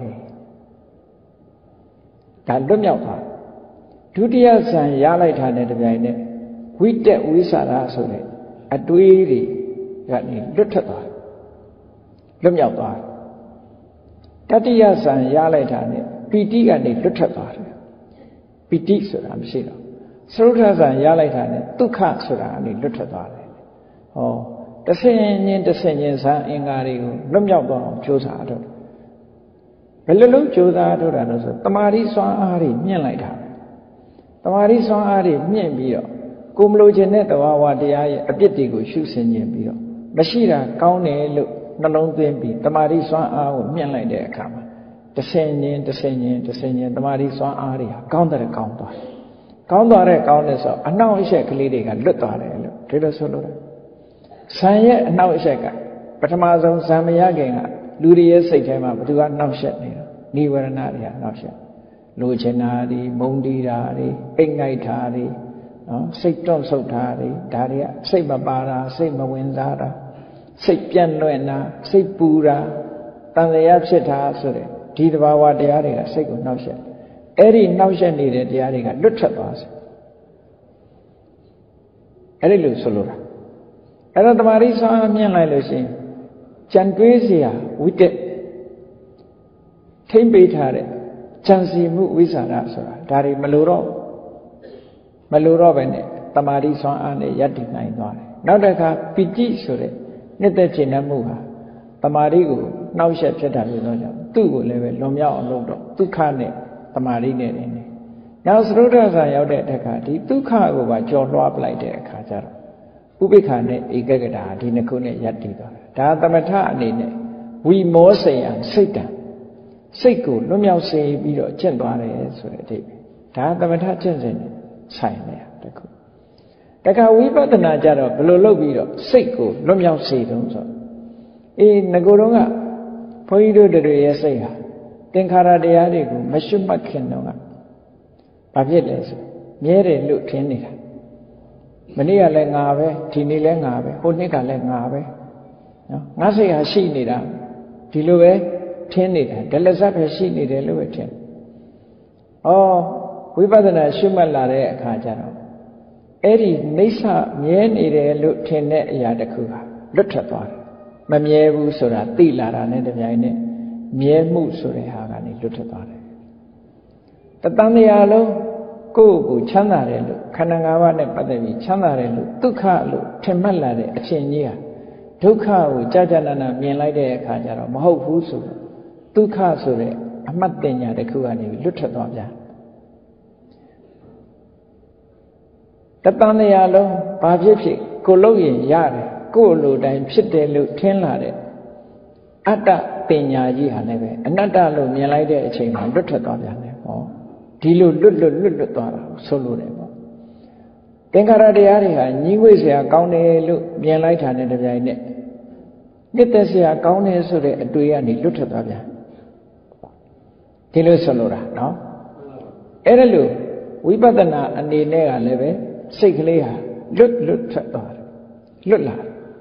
ဒါလွတ်မြောက်သွားဒုတိယဇန်ရလိုက်တာနဲ့တပြိုင်နက်ဝိတက်ဝိသရာဆိုတဲ့အတွေးတွေကနေလွတ်ထွက်သွားလွတ်မြောက်သွားတတိယဇန်ရလိုက်တာနဲ့ပီတိကနေလွတ်ထွက်သွားတယ်ပီတိဆိုတာမရှိတော့သရုပ်ထဇန်ရလိုက်တာနဲ့ဒုက္ခဆိုတာကနေလွတ်ထွက်သွားတယ်ဟောတဆင်ချင်းတဆင်ချင်းဇန်အင်္ဂါတွေကိုလွတ်မြောက်သွားအောင်ကြိုးစားအထုတ်ဘယ်လိုလုပ်ကြိုးစားအထုတ်တာလို့ဆိုတမာတိစွမ်းအားတွေမြင့်လိုက်တာတမာတိစွမ်းအားတွေမြင့်ပြီးတော့ကိုမလို့ခြင်းတဲ့တဘာဝတရားရဲ့အပြစ်တွေကိုရှုဆင်ခြင်းပြီးတော့မရှိတာကောင်းတယ်လို့နှလုံးသွင်းပြီးတမာတိစွမ်းအားကိုမြင့်လိုက်တဲ့အခါမှာတဆင်ချင်းတဆင်ချင်းတဆင်ချင်းတမာတိစွမ်းအားတွေဟာကောင်းတယ်ကောင်းသွားကောင်းသွားတဲ့ကောင်းတဲ့ဆိုအနှောင့်အယှက်ကလေးတွေကလွတ်သွားတယ်လို့ဒီလိုဆိုလို့ဇံရဲ့အနှောင့်အယှက်ကပထမဆုံးဇံမရခင်ကလူတွေရဲ့စိတ်ထဲမှာဘယ်သူကနှောင့်ယှက်နေတာနိဝရဏတွေကနှောင့်ယှက်လိုချင်တာတွေမုန်းတီးတာတွေအိတ်ငိုက်တာတွေနော်စိတ်တွန့်ဆုတ်တာတွေဒါတွေကစိတ်မပါတာစိတ်မဝင်စားတာစိတ်ပြန့်လွင့်တာစိတ်ပူတာတန်လျာဖြစ်တာဆိုတဲ့ဒီတဘာဝတရားတွေကစိတ်ကိုနှောင့်ယှက်အဲ့ဒီနှောင့်ယှက်နေတဲ့တရားတွေကလွတ်ထွက်သွားစေအဲ့ဒီလိုဆိုလိုတာအဲ့တော့တမာရီဆွမ်းမြင့်လိုက်လို့ရှိရင်ကြံတွေးเสียဝိတက်ထိမ့်ပေးထားတဲ့ကြံစီမှုဝိသရာဆိုတာဒါတွေမလိုတော့မလိုတော့ပဲနဲ့တမာရီဆွမ်းအားနဲ့ယက်တည်နိုင်သွားတယ်နောက်တစ်ခါပိဋိဆိုတဲ့နှစ်သက်ခြင်းနဲ့မှုဟာတမာရီကိုနှောက်ယှက်ဖြစ်တာလို့ဆိုကြသူ့ကိုလည်းပဲလွန်မြောက်အောင်လုပ်တော့ဒုက္ခနဲ့တမာရီနဲ့နေနေနောက်သရုပ်ထဆာရောက်တဲ့အခါဒီဒုက္ခကိုပါကြော်လွှားပလိုက်တဲ့အခါကျတော့ဥပိ္ပခာနဲ့ဧကဂတာဒီနှစ်ခုနဲ့ယက်တည်သွားတာဒါသမထအနေနဲ့ဝိမောစယံစိတ်တံစိတ်ကိုလွတ်မြောက်စေပြီးတော့ကျင့်သွားတယ်ဆိုတဲ့အဓိပ္ပာယ်ဒါသမထကျင့်စဉ်နဲ့ဆိုင်နေတာတခုတခါဝိပဿနာကြတော့ဘယ်လိုလုပ်ပြီးတော့စိတ်ကိုလွတ်မြောက်စေတုံးဆိုအေးငကိုယ်တော့ကဘုန်းကြီးတို့တွေရဲ့စိတ်ဟာသင်္ခါရတရားတွေကိုမရှုမှတ်ခင်တော့ကဘာဖြစ်လဲဆိုမြဲတယ်လို့ထင်နေတာမနေ့ကလည်းငါပဲဒီနေ့လည်းငါပဲဟိုနှစ်ကလည်းငါပဲနော်ငါစိတ်ဟာရှိနေတာဒီလိုပဲထင်နေတာဒလစပ်ပဲရှိနေတယ်လို့ပဲထင်ဩဝိပဿနာရှုမှတ်လာတဲ့အခါကျတော့အဲ့ဒီနိစ္စမြဲနေတယ်လို့ထင်တဲ့အရာတစ်ခုဟာလွတ်ထွက်သွားတယ်မမြဲဘူးဆိုတာသိလာတာနဲ့တပြိုင်နက်မြဲမှုဆိုတဲ့ဟာကနေလွတ်ထွက်သွားတယ်တတန်တရားလုံးကိုယ့်ကိုချမ်းသာတယ်လို့ခန္ဓာ၅ပါးနဲ့ပတ်သက်ပြီးချမ်းသာတယ်လို့ဒုက္ခလို့ထင်မှတ်လာတဲ့အချင်းကြီးဟာဒုက္ခကိုကြာကြာနာနာမြင်လိုက်တဲ့အခါကျတော့မဟုတ်ဘူးဆိုတော့ဒုက္ခဆိုတဲ့အမှတ်တင်ညာတစ်ခုကနေလွတ်ထွက်သွားပြန်တတန်တရားလုံးဘာဖြစ်ဖြစ်ကိုလို့ရင်ရတယ်ကိုယ်လိုတိုင်းဖြစ်တယ်လို့ထင်လာတဲ့အတ္တတင်ညာကြီးဟာလည်းပဲအနတ္တလို့မြင်လိုက်တဲ့အချိန်မှာလွတ်ထွက်သွားပြန်တယ်ဟောဒီလိုလွတ်လွတ်လွတ်လွတ်သွားတာဆိုလို့တယ်ပေါ့သင်္ခါရတရားတွေဟာညီငွေ့เสียကောင်းတယ်လို့မြင်လိုက်တာနဲ့တပြိုင်နက်နှစ်သက်เสียကောင်းတယ်ဆိုတဲ့အတွေ့အကြုံလွတ်ထွက်သွားပြန်ဒီလိုဆိုလို့တာနော်အဲ့ဒါလို့ဝိပဿနာအနေနဲ့ကလည်းပဲစိတ်ကလေးဟာလွတ်လွတ်ထွက်သွားတယ်လွတ်လာ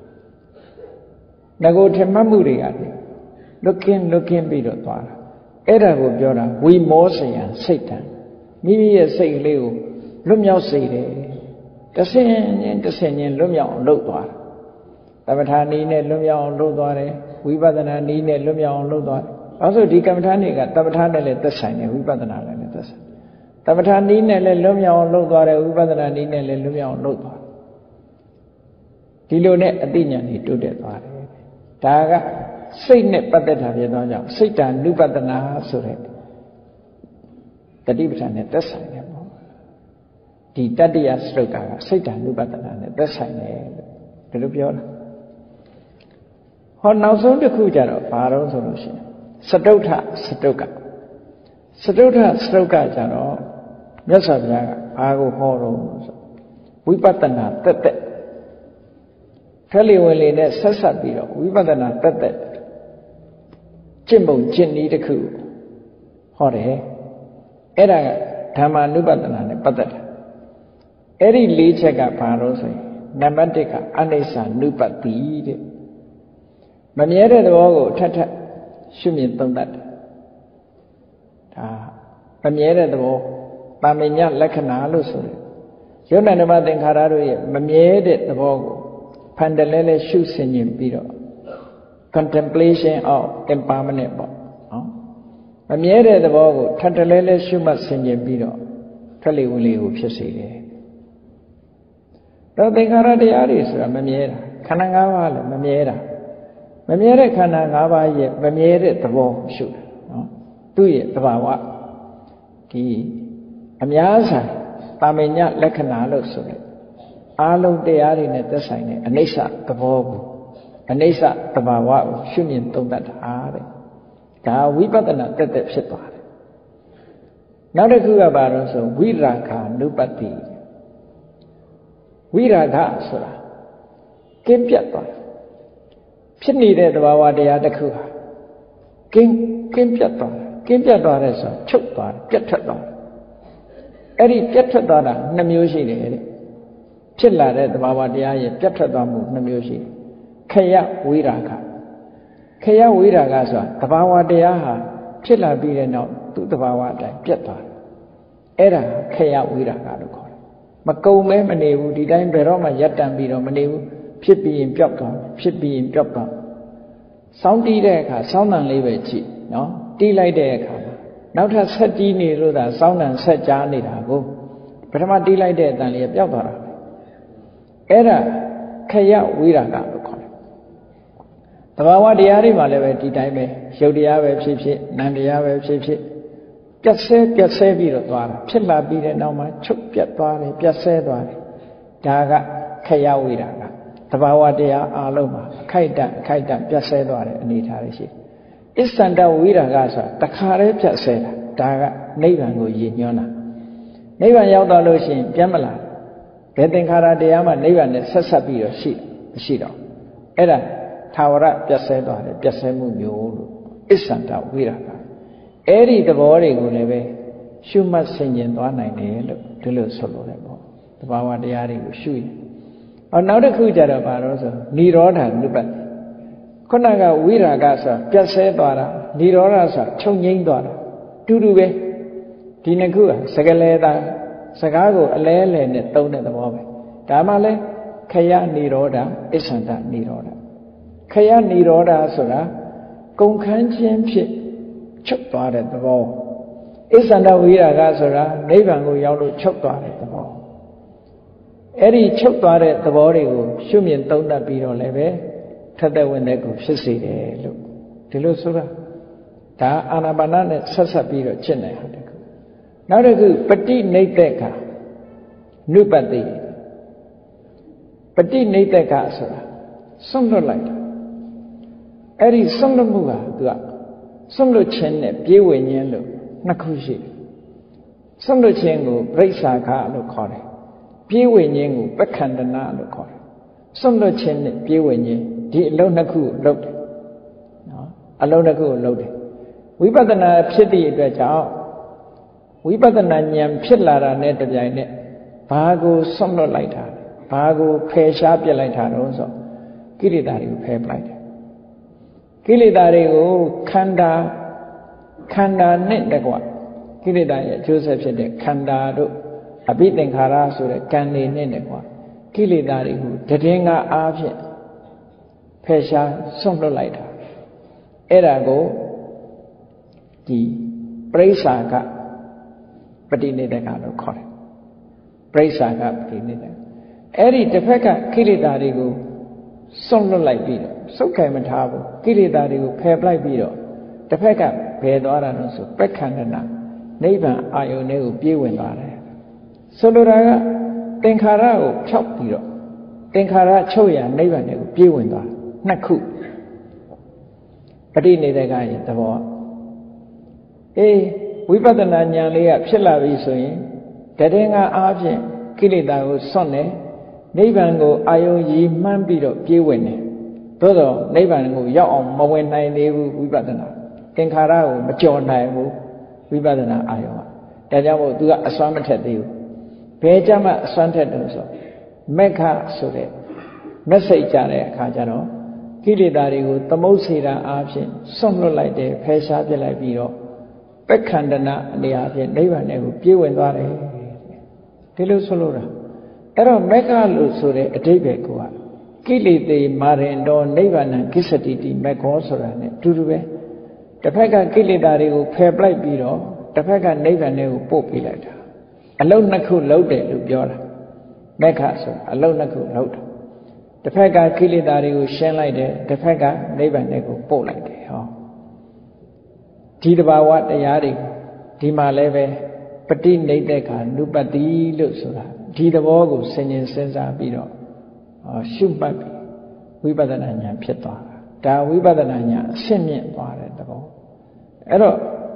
ငကိုထင်မှတ်မှုတွေကလွတ်ကင်းလွတ်ကင်းပြီးတော့သွားတာအဲ့ဒါကိုပြောတာဝိမောစယံစိတ်တံမိမိရဲ့စိတ်ကလေးကိုလွတ်မြောက်စေတယ်တဆင်းချင်းတဆင်းချင်းလွတ်မြောက်အောင်လုပ်သွားတယ်သမထနည်းနဲ့လွတ်မြောက်အောင်လုပ်သွားတယ်ဝိပဿနာနည်းနဲ့လွတ်မြောက်အောင်လုပ်သွားတယ်ဘာလို့ဒီကမ္မထာတွေကသမထနဲ့လည်းသက်ဆိုင်တယ်ဝိပဿနာနဲ့လည်းသက်ဆိုင်သမထနည်းနဲ့လည်းလွတ်မြောက်အောင်လုပ်သွားတယ်ဝိပဿနာနည်းနဲ့လည်းလွတ်မြောက်အောင်လုပ်သွားတယ်ဒီလိုနဲ့အသိဉာဏ်ကြီးတိုးတက်သွားတယ်ဒါကစိတ်နဲ့ပတ်သက်တာဖြစ်သောကြောင့်စိတ်တ ानु ပတနာဆိုတဲ့တတိပဋ္ဌာန်နဲ့သက်ဆိုင်တယ်ပေါ့ဒီတတ္တယစတုတ်ကစိတ်တ ानु ပတနာနဲ့သက်ဆိုင်တယ်လို့ဒီလိုပြောတာဟောနောက်ဆုံးတစ်ခုကြတော့ဘာတော့ဆိုလို့ရှိရင်စတုဋ္ဌစတုတ်ကစတုဋ္ဌစတုတ်ကကြတော့မြတ်စွာဘုရားကဘာကိုဟောတော့ဆိုဝိပဿနာတက်တက်ဖက်လီဝင်လေနဲ့ဆက်ဆက်ပြီးတော့ဝိပဿနာတက်တက်ကျင့်ပုံကျင့်နည်းတစ်ခုဟောတယ်အဲ့ဒါကဓမ္မာနုပဒနာနဲ့ပတ်သက်တယ်အဲ့ဒီလေးချက်ကဘာလို့ဆိုရင်နံပါတ်တစ်ကအနိစ္စနုပတ္တိတဲ့မမြဲတဲ့သဘောကိုထပ်ထပ်ရှုမြင်သုံးသပ်တယ်ဒါမမြဲတဲ့သဘောပါမညလက္ခဏာလို့ဆိုတယ်ယုံနာဓမ္မသင်္ခါရတို့ရဲ့မမြဲတဲ့သဘောကိုဖန်တလဲလဲရှုဆင်ញင်ပြီးတော့ contemplation of impermanent ပေါ့နော်မမြဲတဲ့သဘောကိုထပ်တလဲလဲရှုမှတ်ဆင်ញင်ပြီးတော့ထွက်လေဝင်လေကိုဖြစ်စေတယ်တော့သင်္ခါရတရားတွေဆိုတာမမြဲတာခန္ဓာ၅ပါးလည်းမမြဲတာမမြဲတဲ့ခန္ဓာ၅ပါးရဲ့မမြဲတဲ့သဘောရှုတာနော်သူ့ရဲ့သဘာဝဒီအများဆိုင်တာမညလက္ခဏာလို့ဆိုတယ်အာလုံးတရားတွေနဲ့သက်ဆိုင်တဲ့အနိစ္စသဘောကိုအနိစ္စသဘာဝကိုရှုမြင်သုံးသပ်တာတဲ့ဒါဝိပဿနာတက်တက်ဖြစ်သွားတယ်နောက်တစ်ခုကဘာလို့ဆိုဝိရာဂ ानु ပတ္တိဝိရာဂဆိုတာကင်းပြတ်သွားဖြစ်နေတဲ့သဘာဝတရားတစ်ခုဟာကင်းကင်းပြတ်သွားကင်းပြတ်သွားတဲ့ဆိုချုပ်သွားပြတ်ထွက်သွားအဲ့ဒီပြတ်ထွက်သွားတာနှစ်မျိုးရှိတယ်တဲ့ဖြစ်လာတဲ့သဘာဝတရားရဲ့ပြတ်ထွက်သွားမှုနှစ်မျိုးရှိတယ်ခယဝိရာဂခယဝိရာဂဆိုတာသဘာဝတရားဟာဖြစ်လာပြီးတဲ့နောက်သူ့သဘာဝအတိုင်းပြတ်သွားတယ်အဲ့ဒါခယဝိရာဂလို့ခေါ်တယ်မကုံမဲမနေဘူးဒီတိုင်းဘယ်တော့မှရပ်တန့်ပြီးတော့မနေဘူးဖြစ်ပြီးရင်ပျောက်သွားဖြစ်ပြီးရင်ပျောက်သွားစောင်းတီးတဲ့အခါစောင်းတန်လေးပဲကြည့်နော်တီးလိုက်တဲ့အခါမှာနောက်ထပ်ဆက်တီးနေလို့သာစောင်းတန်ဆက်ကြားနေတာကိုပထမတီးလိုက်တဲ့အတန်လေးပျောက်သွားတာအဲ့ဒါခယဝိရာဂလို့ခေါ်တယ်သဘာဝတရားတွေမှာလည်းပဲဒီတိုင်းပဲရုပ်တရားပဲဖြစ်ဖြစ်နာမ်တရားပဲဖြစ်ဖြစ်ပြတ်ဆဲပြတ်ဆဲပြီးတော့သွားတာဖြစ်လာပြီးတဲ့နောက်မှာချုပ်ပြတ်သွားတယ်ပြတ်ဆဲသွားတယ်ဒါကခယဝိရာဂသဘာဝတရားအလုံးမှာအခိုက်အတန့်အခိုက်အတန့်ပြတ်ဆဲသွားတဲ့အနေအထားတွေရှိအစ္ဆန္ဒဝိရာဂဆိုတာတခါတည်းပြတ်ဆဲတာဒါကနိဗ္ဗာန်ကိုရည်ညွှန်းတာနိဗ္ဗာန်ရောက်သွားလို့ရှိရင်ပြန်မလာဘယ်သင်္ခါရတရားမှနိဗ္ဗာန်နဲ့ဆက်ဆက်ပြီးတော့ရှိမရှိတော့အဲ့ဒါသာဝရပြတ်ဆဲသွားတယ်ပြတ်ဆဲမှုမျိုးလို့အစ္ဆန္ဒဝိရာဂအဲ့ဒီသဘောတွေကိုလည်းပဲရှုမှတ်ဆင်ခြင်သွားနိုင်တယ်လို့ဒီလိုဆိုလို့ရတယ်ပေါ့တဘာဝတရားတွေကိုရှုရင်အော်နောက်တစ်ခုကြတော့ဘာလို့ဆိုនិရောဓနုပတ္တိခုနကဝိရာဂဆိုပြတ်ဆဲသွားတာនិရောဓဆိုချုပ်ငိမ့်သွားတာတူတူပဲဒီနှစ်ခုကစကလဲတာစကားကိုအလဲလဲနဲ့သုံးတဲ့သဘောပဲဒါမှလည်းခယនិရောဓအစ္ဆန္ဒនិရောဓခယនិရောဓဆိုတာကုန်ခန်းခြင်းဖြင့်ချုပ်သွားတဲ့သဘောအစ္ဆန္ဒဝိရာဂဆိုတာနိဗ္ဗာန်ကိုရောက်လို့ချုပ်သွားတဲ့သဘောအဲ့ဒီချုပ်သွားတဲ့သဘောတွေကိုရှုမြင်သုံးသပ်ပြီးတော့လည်းပဲထက်တဲ့ဝင်တဲ့ကိုဖြစ်စေတယ်လို့ဒီလိုဆိုတာဒါအာနာပါနနဲ့ဆက်ဆက်ပြီးတော့ဖြစ်နေတယ်ခုနောက်တစ်ခုပฏิနိဒ္ဒကနုပတ္တိပฏิနိဒ္ဒကဆိုတာဆုံးလွတ်လိုက်တာအဲ့ဒီဆုံးလွတ်မှုကသူကဆုံးလွတ်ခြင်းနဲ့ပြေးဝင်ခြင်းလို့နှစ်ခုရှိတယ်ဆုံးလွတ်ခြင်းကိုပြိဿာခလို့ခေါ်တယ်ပြေးဝင်ခြင်းကိုပက္ခန္တနာလို့ခေါ်တယ်ဆုံးလွတ်ခြင်းနဲ့ပြေးဝင်ခြင်းဒီအလုံးနှစ်ခုကိုလုပ်တယ်နော်အလုံးနှစ်ခုကိုလုပ်တယ်ဝိပဿနာဖြစ်သည့်အတွက်ကြောင့်ဝိပဿနာဉာဏ်ဖြစ်လာတာနဲ့တပြိုင်နက်ဘာကိုဆုံးလွတ်လိုက်တာဘာကိုဖယ်ရှားပြစ်လိုက်တာတော့ဆိုကိလေသာတွေကိုဖယ်ပလိုက်တယ်ကိလေသာတွေကိုခန္ဓာခန္ဓာနဲ့တကွကိလေသာရဲ့အကျိုးဆက်ဖြစ်တဲ့ခန္ဓာတို့အဘိသင်္ခါရဆိုတဲ့ကံတွေနဲ့တကွကိလေသာတွေကိုတည်င်းကအားဖြင့်ဖယ်ရှားဆုံးလွတ်လိုက်တာအဲ့ဒါကိုဒီပရိစ္ဆာကပฏิနိဒ္ဒကလို့ခေါ်တယ်ပရိစ္ဆာကပฏิနိဒ္ဒကအဲ့ဒီတစ်ဖက်ကကိလေသာတွေကိုဆုံးလွတ်လိုက်ပြီးတော့စုပ်ခိုင်မထားဘူးကိလေသာတွေကိုဖယ်ပလိုက်ပြီးတော့တစ်ဖက်ကဘယ်သွားတာလို့ဆိုပက္ခန္တနာနိဗ္ဗာန်အာယုန်တွေကိုပြေးဝင်သွားတယ်ဆိုလိုတာကသင်္ခါရကိုဖြောက်ပြီးတော့သင်္ခါရချုပ်ရနိဗ္ဗာန်တွေကိုပြေးဝင်သွားနှစ်ခုပฏิနိဒ္ဒကရဲ့သဘောအေးဝိပဿနာဉာဏ်လေးကဖြစ်လာပြီဆိုရင်တည်ငါအားဖြင့်ကိလေသာကိုစွန့်တယ်နိဗ္ဗာန်ကိုအာယုံရည်မှန်းပြီးတော့ပြေးဝင်တယ်သို့တော့နိဗ္ဗာန်ကိုရောက်အောင်မဝင်နိုင်သေးဘူးဝိပဿနာသင်္ခါရကိုမကျော်နိုင်ဘူးဝိပဿနာအာယုံကဒါကြောင့်မို့သူကအစွမ်းမထက်သေးဘူးဘယ်ကြမှာအစွမ်းထက်တယ်ဆိုမက္ခဆိုတဲ့မက်စိတ်ကြတဲ့အခါကျတော့ကိလေသာတွေကိုသမုတ်စေတာအားဖြင့်စွန့်လွတ်လိုက်တယ်ဖယ်ရှားပြစ်လိုက်ပြီးတော့ပက္ခန္တနာအနေအားဖြင့်နိဗ္ဗာန်ကိုပြေးဝင်သွားတယ်ဒီလိုဆိုလို့တာအဲ့တော့မက္ခလို့ဆိုတဲ့အဓိပ္ပာယ်ကကိလေသေမာရင်တော်နိဗ္ဗာန်ကိစ္စတိတိမက္ခောဆိုတာ ਨੇ အတူတူပဲတစ်ဖက်ကကိလေသာတွေကိုဖယ်ပလိုက်ပြီးတော့တစ်ဖက်ကနိဗ္ဗာန်ကိုပို့ပေးလိုက်တာအလုံးနှစ်ခုလုံးတယ်လို့ပြောတာမက္ခဆိုတာအလုံးနှစ်ခုလုံးတာတစ်ဖက်ကကိလေသာတွေကိုရှင်းလိုက်တယ်တစ်ဖက်ကနိဗ္ဗာန်ကိုပို့လိုက်တယ်ဟောဒီတဘာဝတရားတွေဒီမှာလည်းပဲပฏิနိဒ္ဒကနုပတ္တိလို့ဆိုတာဒီသဘောကိုဆင်ញင်စဉ်းစားပြီးတော့ရှုမှတ်ပြီးဝိပဿနာဉာဏ်ဖြစ်သွားတာဒါဝိပဿနာဉာဏ်အရှင်းမြင့်သွားတဲ့သဘောအဲ့တော့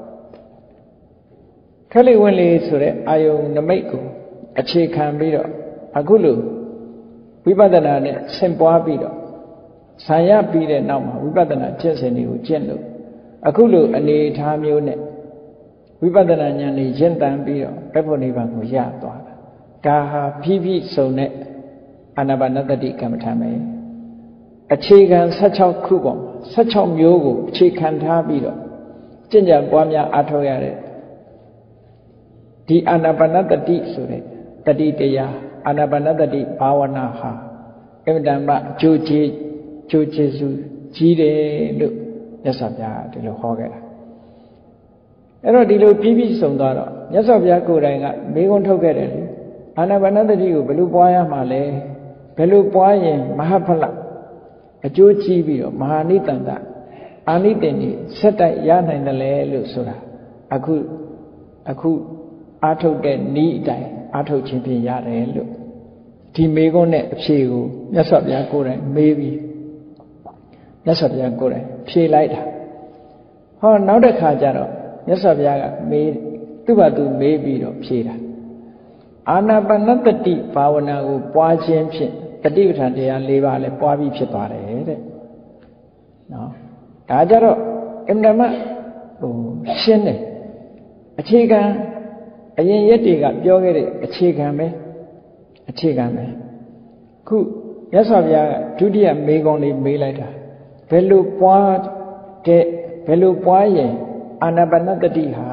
ခက်လေးဝင်လေးဆိုတဲ့အာယုံနမိတ်ကိုအခြေခံပြီးတော့အခုလိုဝိပဿနာနဲ့ဆင်ပွားပြီးတော့ဆံရပြီးတဲ့နောက်မှာဝိပဿနာကျင့်စဉ်တွေကိုကျင့်လို့အခုလိုအနေအထားမျိုးနဲ့ဝိပဿနာဉာဏ်နဲ့ရင့်တန်ပြီးတော့ဘက်ဖို့နိဗ္ဗာန်ကိုရသွားတာဒါဟာဖြည်းဖြည်းစုံတဲ့အာနာပါနသတိကမ္မထာပဲအခြေခံ၁၆ခုပေါ့၁၆မျိုးကိုအခြေခံထားပြီးတော့ကျင့်ကြံပွားများအားထုတ်ရတဲ့ဒီအာနာပါနသတိဆိုတဲ့တတိတရားအာနာပါနသတိဘာဝနာဟာအမြဲတမ်းအကျိုးကျေးကျိုးကျေးဇူးကြီးတယ်လို့မြတ်စွာဘုရားဒီလိုဟောခဲ့တာအဲ့တော့ဒီလိုပြီးပြီးဆုံးသွားတော့မြတ်စွာဘုရားကိုယ်တိုင်ကမေးခွန်းထုတ်ခဲ့တယ်လေအာနာပါနသတိကိုဘယ်လိုပွားရမှာလဲဘယ်လိုပွားရင်မဟာဖလအကျိုးကြီးပြီးတော့မဟာနိတန္တအာနိသင်ကြီးဆက်တိုက်ရနိုင်တယ်လေလို့ဆိုတာအခုအခုအာထုတ်တဲ့ဤအတိုင်းအာထုတ်ခြင်းဖြင့်ရတယ်လို့ဒီမေးခွန်းနဲ့အဖြေကိုမြတ်စွာဘုရားကိုယ်တိုင်မေးပြီးမြတ်စွာဘုရားကိုယ်တိုင်ဖြေလိုက်တာဟောနောက်တစ်ခါကျတော့မြတ်စွာဘုရားကမေးသူ့ဘာသူမေးပြီးတော့ဖြေတာအာနာပါနသတိဘာဝနာကိုပွားခြင်းဖြင့်တတိပဋ္ဌာန်တရား၄ပါးလည်းပွားပြီးဖြစ်သွားတယ်တဲ့နော်ဒါကြတော့အင်မတန်မှဟိုရှင်းတယ်အခြေခံအရင်ရက်တွေကပြောခဲ့တဲ့အခြေခံပဲအခြေခံပဲခုမြတ်စွာဘုရားကဒုတိယမေခွန်းလေးမေးလိုက်တာဘယ်လိုပွားတဲ့ဘယ်လိုပွားရင်အာနာပါနတတိဟာ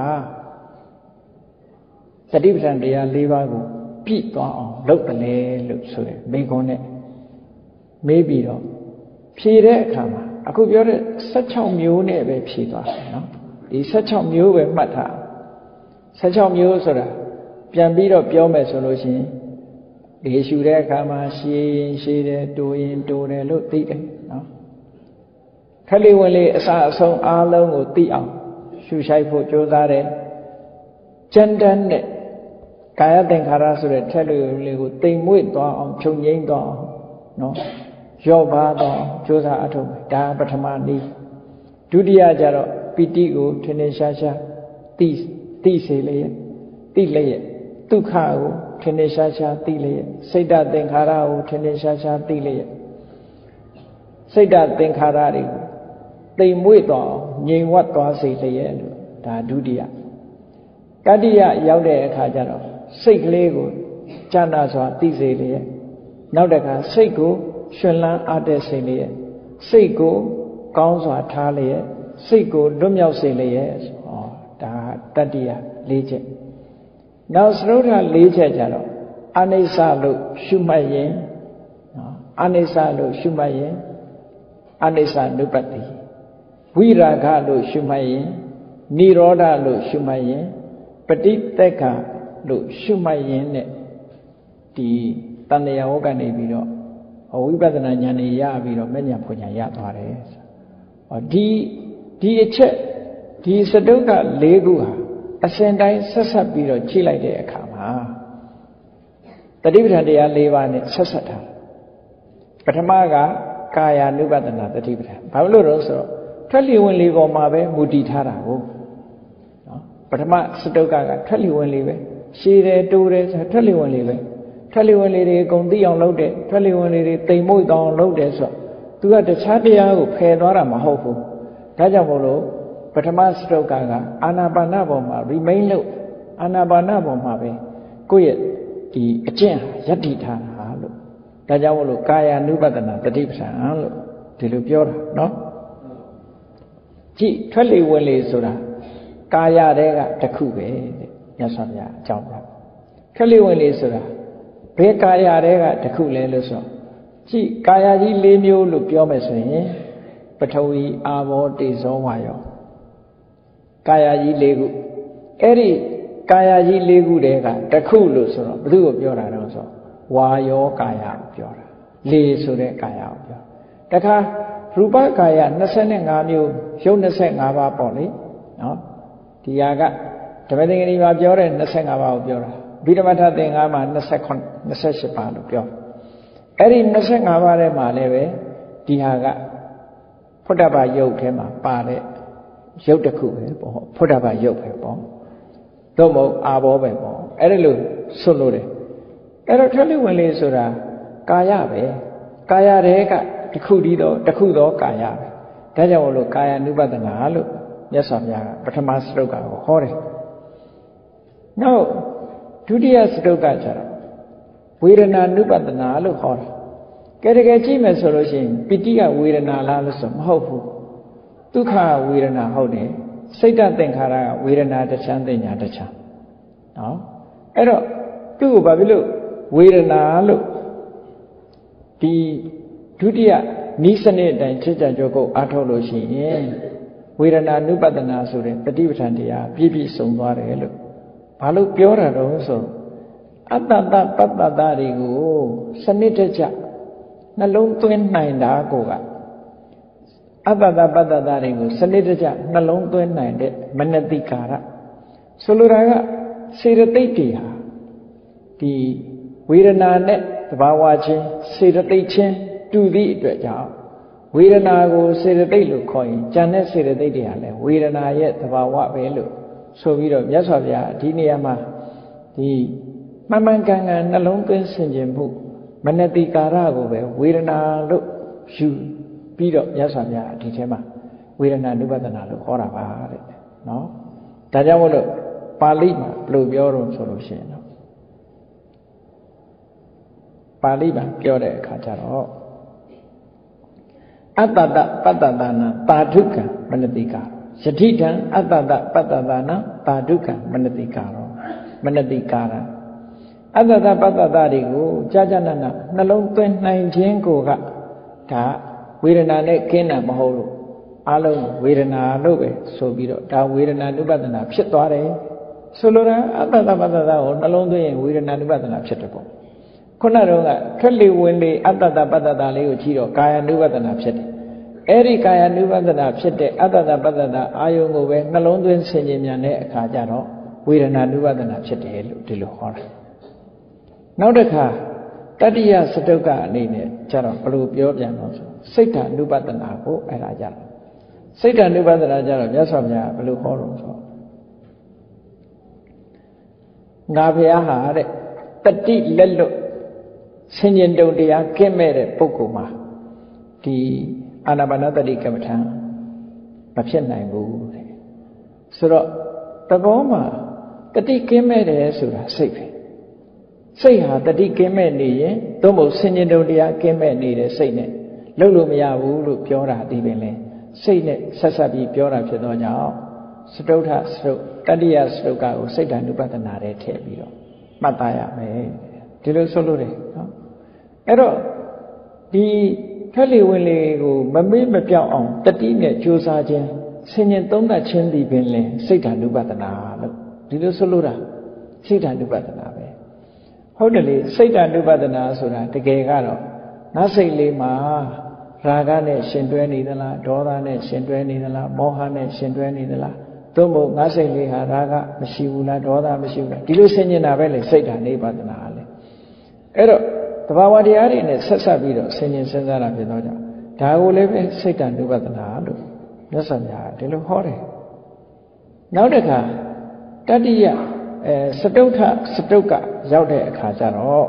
တတိပဋ္ဌာန်တရား၄ပါးကိုပြည့်သွားအောင်လုပ်တယ်လေလို့ဆိုတယ်မေခွန်းနဲ့မေးပြီးတော့ဖြေတဲ့အခါမှာအခုပြောတဲ့၁၆မျိုးနဲ့ပဲဖြေသွားတယ်နော်ဒီ၁၆မျိုးပဲမှတ်ထား၁၆မျိုးဆိုတာပြန်ပြီးတော့ပြောမယ်ဆိုလို့ရှိရင်ဒီရှုတဲ့အခါမှာရှည်ရင်ရှည်တယ်တိုးရင်တိုးတယ်လို့သိတယ်နော်ခက်လေးဝင်လေးအစအဆုံးအားလုံးကိုသိအောင်ရှုရှိုက်ဖို့ကြိုးစားတယ်ကြမ်းတမ်းတဲ့ကာယသင်္ခါရဆိုတဲ့ထက်လေးလေးကိုတိမ်မွေ့သွားအောင်ဖြုံငိမ့်သွားအောင်နော်ရော့ပါတော့ကြိုးစားအထုတ်ဒါပထမနည်းဒုတိယကျတော့ပီတိကိုထင်ထင်ရှားရှားသိသိစေလျက်သိလျက်ဒုက္ခကိုထင်ထင်ရှားရှားသိလျက်စိတ်တသင်္ခါရကိုထင်ထင်ရှားရှားသိလျက်စိတ်တသင်္ခါရတွေကိုတိမ်မွေ့သွားအောင်ငြိမ်ဝတ်သွားစေလျက်လို့ဒါဒုတိယတတိယရောက်တဲ့အခါကျတော့စိတ်ကလေးကိုဉာဏ်စွာသိစေလျက်နောက်တစ်ခါစိတ်ကိုရှင်လန်းအားတဲ့စေလျက်စိတ်ကိုကောင်းစွာထားလျက်စိတ်ကိုလွတ်မြောက်စေလျက်ဩဒါတတိယ၄ချက်နောက်သရုပ်ထ၄ချက်ကြတော့အနိစ္စလို့ရှုမှတ်ရင်နော်အနိစ္စလို့ရှုမှတ်ရင်အနိစ္စနုပတ္တိဝိရာဂလို့ရှုမှတ်ရင်និရောဓလို့ရှုမှတ်ရင်ပฏิသက်္ခလို့ရှုမှတ်ရင်နဲ့ဒီတဏှာဝကနေပြီးတော့ဝိပဿနာဉာဏ်ကြီးရပြီးတော့မဲ့ဉာဏ်ဖွဉာဏ်ရသွားတယ်ဟောဒီဒီအချက်ဒီစတုက၄ခုဟာအစဉ်တိုင်းဆက်ဆက်ပြီးတော့ကြည့်လိုက်တဲ့အခါမှာတတိပဋ္ဌာန်တရား၄ပါးနဲ့ဆက်ဆက်ထားပထမကကာယ ानु ပဒနာတတိပဋ္ဌာန်ဘာလို့လဲဆိုတော့ထွက်လီဝင်လီပေါ်မှာပဲမူတည်ထားတာကိုနော်ပထမစတုကကထွက်လီဝင်လီပဲရှည်တယ်တိုးတယ်ဆိုထွက်လီဝင်လီပဲထွက်လီဝင်လီတွေအကုန်သိအောင်လုပ်တယ်ထွက်လီဝင်လီတွေတိမ်မွေ့တောင်လုပ်တယ်ဆိုတော့သူကတခြားတရားကိုဖယ်သွားတာမဟုတ်ဘူးဒါကြောင့်မို့လို့ပထမစတုကကအာနာပါနပေါ်မှာ remain လို့အာနာပါနပေါ်မှာပဲကိုယ့်ရဲ့ဒီအကျင့်ယတ္တိထားတာလို့ဒါကြောင့်မို့လို့ကာယ ानु ပဒနာတတိပဋ္ဌာန်လို့ဒီလိုပြောတာနော်ကြည့်ထွက်လေဝင်လေဆိုတာကာယတဲ့ကတစ်ခုပဲတဲ့မြတ်စွာဘုရားအကြောင်းပြထွက်လေဝင်လေဆိုတာဘယ်ကာယတဲ့ကတစ်ခုလဲလို့ဆိုကြည့်ကာယကြီး၄မျိုးလို့ပြောမယ်ဆိုရင်ပထဝီအာဘောတေဇောဝါယောကာယကြီး၄ခုအဲ့ဒီကာယကြီး၄ခုတည်းကတစ်ခုလို့ဆိုတော့ဘယ်သူကိုပြောတာတော့ဆိုဝါယောကာယကိုပြောတာလေဆိုတဲ့ကာယကိုပြောတခါရူပကာယ၂၅မျိုးရုပ်၂၅ပါးပေါ့လေနော်ဒီဟာကဓမ္မသင်္ကနီမှာပြောတဲ့၂၅ပါးကိုပြောတာဗိဓမ္မထသင်္ကမှာ၂၈ပါးလို့ပြောအဲ့ဒီ၂၅ပါးထဲမှာလည်းပဲဒီဟာကဖုဒ္ဓဘာယုတ်ထဲမှာပါတဲ့ရုပ်တစ်ခုပဲပေါ့ဖုဒ္ဓဘာယုတ်ပဲပေါ့သို့မဟုတ်အာဘောပဲပေါ့အဲ့ဒါလို့ဆွလို့တယ်အဲ့တော့ထွက်လေဝင်လေဆိုတာကာယပဲကာယတွေကတစ်ခုတည်းတော့တစ်ခုသောကာယပဲဒါကြောင့်မလို့ကာယ ानु ပဒနာလို့မြတ်စွာဘုရားကပထမစတုကကိုဟောတယ်နောက်ဒုတိယစတုကကျတော့ဝေဒနာ ानु ပဒနာလို့ဟောတယ်ကဲတကယ်ကြည့်မယ်ဆိုလို့ရှိရင်ပိဋိကဝေဒနာလားလို့ဆိုမဟုတ်ဘူးဒုက္ခဝေဒနာဟုတ်တယ်စိတ်တသင်္ခါရကဝေဒနာတစ်ချမ်းသိညာတစ်ချမ်းနော်အဲ့တော့သူ့ကိုဘာဖြစ်လို့ဝေဒနာလို့ဒီဒုတိယနိစနစ်အတိုင်းချက်ကြကြောကုတ်အားထုတ်လို့ရှိရင်ဝေဒနာ ानु ပဒနာဆိုတဲ့တတိပဋ္ဌာန်တရားပြည့်ပြည့်စုံသွားတယ်လို့ဘာလို့ပြောတာတော့ဆိုအတ္တတပတ္တတတွေကိုစနစ်တကျနှလုံးသွင်းနိုင်တာကိုကအတ္တတပတ္တတတွေကိုစနစ်တကျနှလုံးသွင်းနိုင်တဲ့မနတိကာရဆိုလိုတာကစေတသိက်တွေဟာဒီဝေဒနာနဲ့သဘာဝချင်းစေတသိက်ချင်းတူသည့်အတွက်ကြောင့်ဝေဒနာကိုစေတသိက်လို့ခေါ်ရင်ဉာဏ်နဲ့စေတသိက်တွေဟာလည်းဝေဒနာရဲ့သဘာဝပဲလို့ဆိုပြီးတော့မြတ်စွာဘုရားဒီနေရာမှာဒီမှန်မှန်ကန်ကန်နှလုံးသွင်းဆင်ခြင်မှုမနတိကာရကိုပဲဝေဒနာလို့ယူပြီးတော့မြတ်စွာဘုရားဒီထဲမှာဝေဒနာ ानु ပဒနာလို့ခေါ်တာပါတဲ့နော်ဒါကြောင့်မို့လို့ပပါဠိမှာဘယ်လိုပြောတော့ဆိုလို့ရှိရင်တော့ပါဠိမှာပြောတဲ့အခါကျတော့အတ္တတပတ္တတနာတာဓုကံမနတိကာယတိတံအတ္တတပတ္တတနာတာဓုကံမနတိကာရောမနတိကာရအတ္တတပတ္တတတွေကိုကြာကြာနာနာနှလုံးသွင်းနိုင်ခြင်းကိုကဒါဝေဒနာနဲ့ကင်းတာမဟုတ်လို့အလုံးဝေဒနာလို့ပဲဆိုပြီးတော့ဒါဝေဒနာနုပဒနာဖြစ်သွားတယ်ဆိုလိုတာအတ္တတပတ္တတကိုနှလုံးသွင်းရင်ဝေဒနာနုပဒနာဖြစ်တယ်ပေါ့ခုနကတော့ထွက်လေဝင်လေအတ္တတပတ္တတလေးကိုကြည့်တော့ကာယ ानु ပဒနာဖြစ်တယ်အဲ့ဒီကာယ ानु ပဒနာဖြစ်တဲ့အတ္တတပတ္တတအာယုံကိုပဲနှလုံးသွင်းဆင်ခြင်မြန်တဲ့အခါကျတော့ဝေဒနာ ानु ပဒနာဖြစ်တယ်လို့ဒီလိုဟောတာနောက်တစ်ခါတတိယစတုကအနေနဲ့ကျတော့ဘယ်လိုပြောပြန်တော့ဆိုစိတ်ဓာ ानु ပဒနာကိုအဲ့ဒါကြတော့စိတ်ဓာ ानु ပဒနာကျတော့မြတ်စွာဘုရားဘယ်လိုဟောတော့ဆိုငါဘုရားဟာတဲ့တတိလက်လွတ်ဆင်ញင်တုံတရားကင်းမဲ့တဲ့ပုဂ္ဂိုလ်မှာဒီအာနာပါနသတိကမ္မထံမဖြစ်နိုင်ဘူးတဲ့ဆိုတော့တဘောမှာတတိကင်းမဲ့တယ်ဆိုတာစိတ်ပဲစိတ်ဟာတတိကင်းမဲ့နေရင်သို့မဟုတ်ဆင်ញင်တုံတရားကင်းမဲ့နေတဲ့စိတ်နဲ့လုပ်လို့မရဘူးလို့ပြောတာဒီပင်လဲစိတ်နဲ့ဆက်ဆက်ပြီးပြောတာဖြစ်တော့ကြောင့်စတုထစတုတတိယစတုကကိုစိတ်ဓာ ानु ပဒနာထဲထည့်ပြီးတော့မှတ်သားရမယ်ဒီလိုဆိုလို့တယ်နော်အဲ့တော့ဒီထက်လေဝင်လေကိုမမေ့မပြောင်းအောင်တတိနဲ့ကြိုးစားခြင်းဆင်ញင်သုံးသပ်ခြင်းဒီပင်လဲစိတ်ဓာ ानु ပဒနာလို့ဒီလိုဆိုလို့တာစိတ်ဓာ ानु ပဒနာပဲဟုတ်တယ်လေစိတ်ဓာ ानु ပဒနာဆိုတာတကယ်ကတော့ငါစိတ်လေးမှာရာဂနဲ့ရှင်တွဲနေသလားဒေါသနဲ့ရှင်တွဲနေသလားမောဟနဲ့ရှင်တွဲနေသလားသို့မဟုတ်ငါစိတ်လေးဟာရာဂမရှိဘူးလားဒေါသမရှိဘူးလားဒီလိုဆင်ញင်တာပဲလေစိတ်ဓာ ानु ပဒနာလေအဲ့တော့တဘာဝတရားတွေနဲ့ဆက်ဆက်ပြီးတော့ဆင်ញင်စဉ်းစားတာဖြစ်တော့ကြောင့်ဒါကိုလည်းပဲစိတ်ဓာ ानु ပဒနာလို့မြတ်စွာဘုရားဒီလိုဟောတယ်နောက်တစ်ခါတတိယအဲစတုထစတုကရောက်တဲ့အခါကျတော့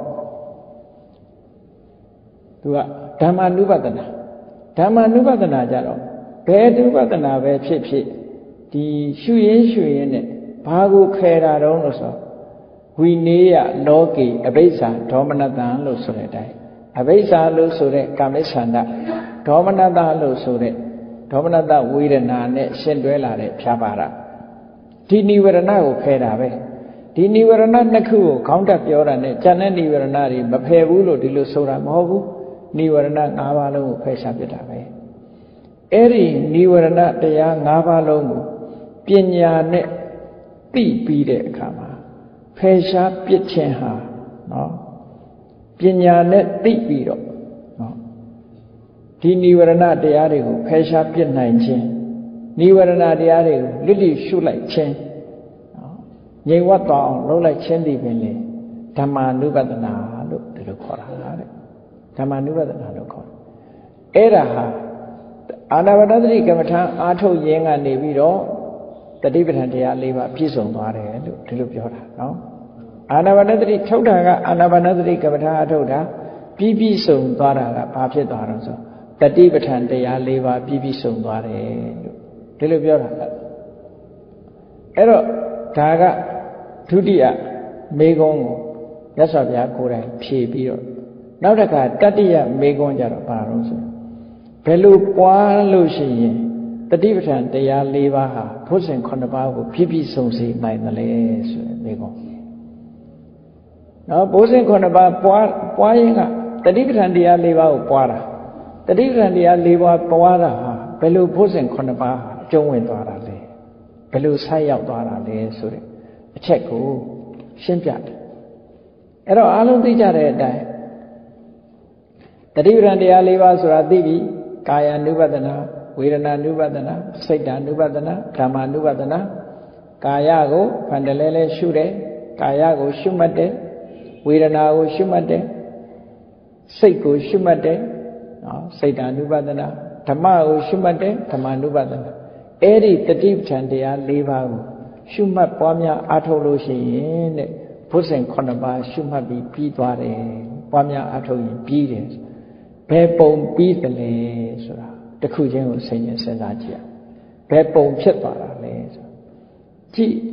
သူကဓမ္မ ानु ပဒနာဓမ္မ ानु ပဒနာကြတော့ဘယ် ानु ပဒနာပဲဖြစ်ဖြစ်ဒီရှုရင်းရှုရင်းနဲ့ဘာကိုခဲတာတုံးလို့ဆိုဝိနည်းယလောကေအဘိဇ္ဇာဒေါမနတံလို့ဆိုတဲ့အတိုင်းအဘိဇ္ဇာလို့ဆိုတဲ့ကာမိသန္တဒေါမနတလို့ဆိုတဲ့ဒေါမနတဝေဒနာနဲ့ရှင်တွဲလာတဲ့ဖြာပါရဒီနိဝရဏကိုဖယ်တာပဲဒီနိဝရဏနှစ်ခုကိုခေါင်းတက်ပြောတာနဲ့ဉာဏ်နဲ့နိဝရဏတွေမဖယ်ဘူးလို့ဒီလိုဆိုတာမဟုတ်ဘူးနိဝရဏ၅ပါးလုံးကိုဖယ်ရှားပြတာပဲအဲ့ဒီနိဝရဏတရား၅ပါးလုံးကိုပညာနဲ့သိပြီးတဲ့အခါမှာဖယ်ရှားပြစ်ခြင်းဟာနော်ပညာနဲ့သိပြီးတော့နော်ဒီနိဝရဏတရားတွေကိုဖယ်ရှားပြစ်နိုင်ခြင်းနိဝရဏတရားတွေကိုလစ်လျရှုလိုက်ခြင်းနော်ငြိမ်ဝတ်သွားအောင်လုပ်လိုက်ခြင်းဒီပင်လေဓမ္မ ानु ပဒနာလို့ဒီလိုခေါ်တာတဲ့ဓမ္မ ानु ပဒနာလို့ခေါ်တယ်အဲ့ဒါဟာအာနာပါနသတိကမ္မထာအားထုတ်ရင်းကနေပြီးတော့တတိပဋ္ဌာန်တရား၄ပါးပြည့်စုံသွားတယ်လို့ဒီလိုပြောတာနော်အာနာပါနသတိထုတ်တာကအာနာပါနသတိကမ္မထာအထုတ်တာပြည့်ပြည့်စုံသွားတာကဘာဖြစ်သွားတော့ဆိုတတိပဋ္ဌာန်တရား၄ပါးပြည့်ပြည့်စုံသွားတယ်လို့ဒီလိုပြောတာအဲ့တော့ဒါကဒုတိယမေကုံးကိုမြတ်စွာဘုရားကိုယ်တိုင်ဖြေပြီးတော့နောက်တစ်ခါတတိယမေကုံးကြတော့ဘာလို့ဆိုဘယ်လိုပွားလို့ရှိရင်တတိပဋ္ဌာန်တရား၄ပါးဟာဘုဇင်ခုနှစ်ပါးကိုပြည့်ပြည့်စုံစေနိုင်တယ်လေဆိုတဲ့မေကုံးနော်ဘုဇင်ခုနှစ်ပါးပွားပွားရင်ကတတိပဋ္ဌာန်တရား၄ပါးကိုပွားတာတတိပဋ္ဌာန်တရား၄ပါးပွားတာဟာဘယ်လိုဘုဇင်ခုနှစ်ပါးဟာအကျုံးဝင်သွားတာလဲဘယ်လိုဆိုက်ရောက်သွားတာလဲဆိုတဲ့အချက်ကိုရှင်းပြတယ်အဲ့တော့အားလုံးသိကြတဲ့အတိုင်းတတိပဋ္ဌာန်တရား၄ပါးဆိုတာသိပြီကာယ ानु ပဒနာဝေဒနာ ानु ပဒနာစိတ်ဓာ ानु ပဒနာဓမ္မ ानु ပဒနာကာယကိုဖန်တလဲလဲရှုတယ်ကာယကိုရှုမှတ်တယ်ဝေဒနာကိုရှုမှတ်တယ်စိတ်ကိုရှုမှတ်တယ်နော်စိတ်ဓာ ानु ပဒနာဓမ္မကိုရှုမှတ်တယ်ဓမ္မ ानु ပဒနာအဲ့ဒီတတိပဋ္ဌာန်တရား၄ပါးကိုရှုမှတ်ပွားများအားထုတ်လို့ရှိရင်တဲ့ဘုဇင်ခုနှစ်ပါးရှုမှတ်ပြီးပြီးသွားတယ်ပွားများအားထုတ်ရင်ပြီးတယ်ဘယ်ပုံပြီးတယ်လဲဆိုတာတစ်ခုချင်းကိုဆင်ញင်စဉ်းစားကြည့်ရဘယ်ပုံဖြစ်သွားတာလဲဆိုကြည့်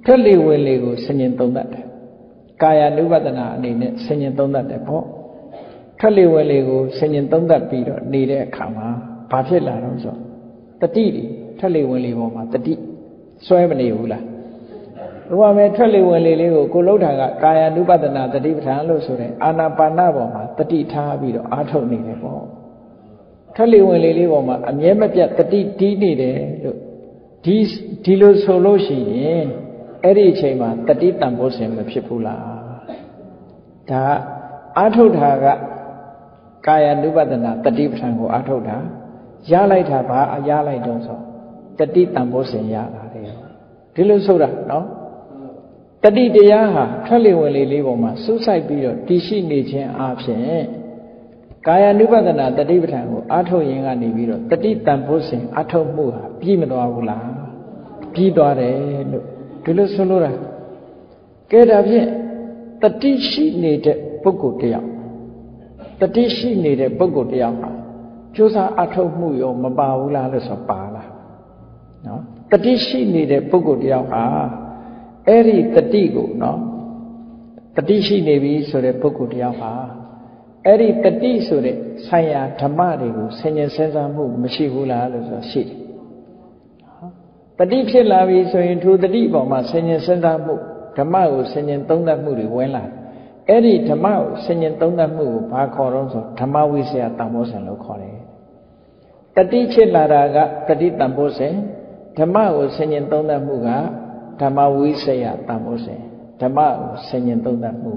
ထွက်လေဝင်လေကိုဆင်ញင်သုံးတတ်တယ်ကာယ ानु ပဒနာအနေနဲ့ဆင်ញင်သုံးတတ်တယ်ပေါ့ထွက်လေဝင်လေကိုဆင်ញင်သုံးတတ်ပြီးတော့နေတဲ့အခါမှာဘာဖြစ်လာတော့ဆိုတတိတွေထွက်လေဝင်လေပေါ်မှာတတိစွဲမနေဘူးလားဘုရားမဲထွက်လေဝင်လေလေးကိုကိုလှုပ်တာကကာယ ानु ပဒနာတတိပဋ္ဌာန်လို့ဆိုတဲ့အာနာပါနပေါ်မှာတတိထားပြီးတော့အားထုတ်နေတယ်ပေါ့ထွက်လေဝင်လေလေးပေါ်မှာအမြဲမပြတ်တတိတီးနေတယ်လို့ဒီဒီလိုဆိုလို့ရှိရင်အဲ့ဒီအချိန်မှာတတိတန်ဖို့စဉ်မဖြစ်ဘူးလားဒါအာထုတ်တာကကာယ ानु ပဒနာတတိပဋ္ဌာန်ကိုအာထုတ်တာရလိုက်တာဘာရလိုက်တော့ဆိုတတိတန်ဖို့စဉ်ရလာတယ်ဒီလိုဆိုတာနော်တတိတရားဟာထွက်လေဝင်လေလေးပေါ်မှာစူးစိုက်ပြီးတော့တည်ရှိနေခြင်းအပြင်ကာယ ानु ပဒနာတတိပဋ္ဌာန်ကိုအာထုတ်ရင်ကနေပြီးတော့တတိတန်ဖို့စဉ်အာထုတ်မှုဟာပြီးမသွားဘူးလားပြီးသွားတယ်လို့ဒီလိုဆိုလို့တာကဲဒါဖြင့်တတိရှိနေတဲ့ပုဂ္ဂိုလ်တယောက်တတိရှိနေတဲ့ပုဂ္ဂိုလ်တယောက်ဟာကြိုးစားအထုတ်မှုရောမပါဘူးလားလို့ဆိုပါလားနော်တတိရှိနေတဲ့ပုဂ္ဂိုလ်တယောက်ဟာအဲ့ဒီတတိကိုနော်တတိရှိနေပြီဆိုတဲ့ပုဂ္ဂိုလ်တယောက်ဟာအဲ့ဒီတတိဆိုတဲ့ဆံရဓမ္မတွေကိုဆင်ញင်စဉ်းစားမှုမရှိဘူးလားလို့ဆိုရှိတယ်တတိဖြစ်လာပြီဆိုရင်ထိုတတိပေါ်မှာဆင်ញင်စဉ်းစားမှုဓမ္မကိုဆင်ញင်သုံးသပ်မှုတွေဝင်လာအဲ့ဒီဓမ္မကိုဆင်ញင်သုံးသပ်မှုကိုဘာခေါ်တော့ဆိုဓမ္မဝိစေယတန်ဖိုးစဉ်လို့ခေါ်တယ်တတိဖြစ်လာတာကတတိတန်ဖိုးစဉ်ဓမ္မကိုဆင်ញင်သုံးသပ်မှုကဓမ္မဝိစေယတန်ဖိုးစဉ်ဓမ္မကိုဆင်ញင်သုံးသပ်မှု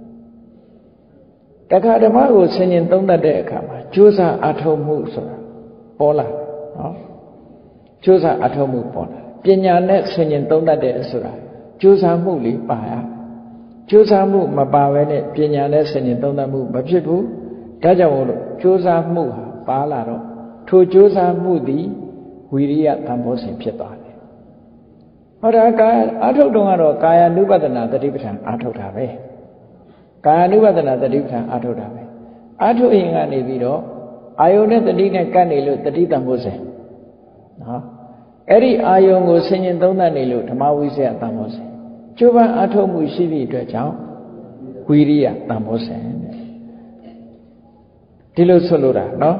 တခါဓမ္မကိုဆင်ញင်သုံးသပ်တဲ့အခါမှာကြိုးစားအထောက်မှုဆိုတာပေါ်လာနော်ကြိုးစားအထောက်မှုပေါ်လာပညာနဲ့ဆင်ញင်သုံးသပ်တဲ့ဆိုတာကြိုးစားမှုလေးပါရကြိုးစားမှုမပါဘဲနဲ့ပညာနဲ့ဆင်ញင်သုံးသပ်မှုမဖြစ်ဘူးဒါကြောင့်မို့လို့ကြိုးစားမှုဟာပါလာတော့ထိုကြိုးစားမှုသည်ဝိရိယတန်ဖိုးစဉ်ဖြစ်သွားတယ်ဟောဒါကာအာထုတ်တုံကတော့ကာယ ानु ပဒနာတတိပဋ္ဌာန်အာထုတ်တာပဲကာယ ानु ပဒနာတတိပဋ္ဌာန်အာထုတ်တာပဲအာထုတ်ရင်ကနေပြီးတော့အာယုန်နဲ့တတိနဲ့ကပ်နေလို့တတိတန်ဖိုးစဉ်နော်အဲ့ဒီအာယုန်ကိုဆင်ញင်သုံးသပ်နေလို့ဓမ္မဝိစေယတန်ဖိုးစဉ်ကျိုးပန်းအထောက်မှုရှိသည့်အတွက်ကြောင့်ဝိရိယတန်ဖိုးစဉ်ဒီလိုဆိုလိုတာနော်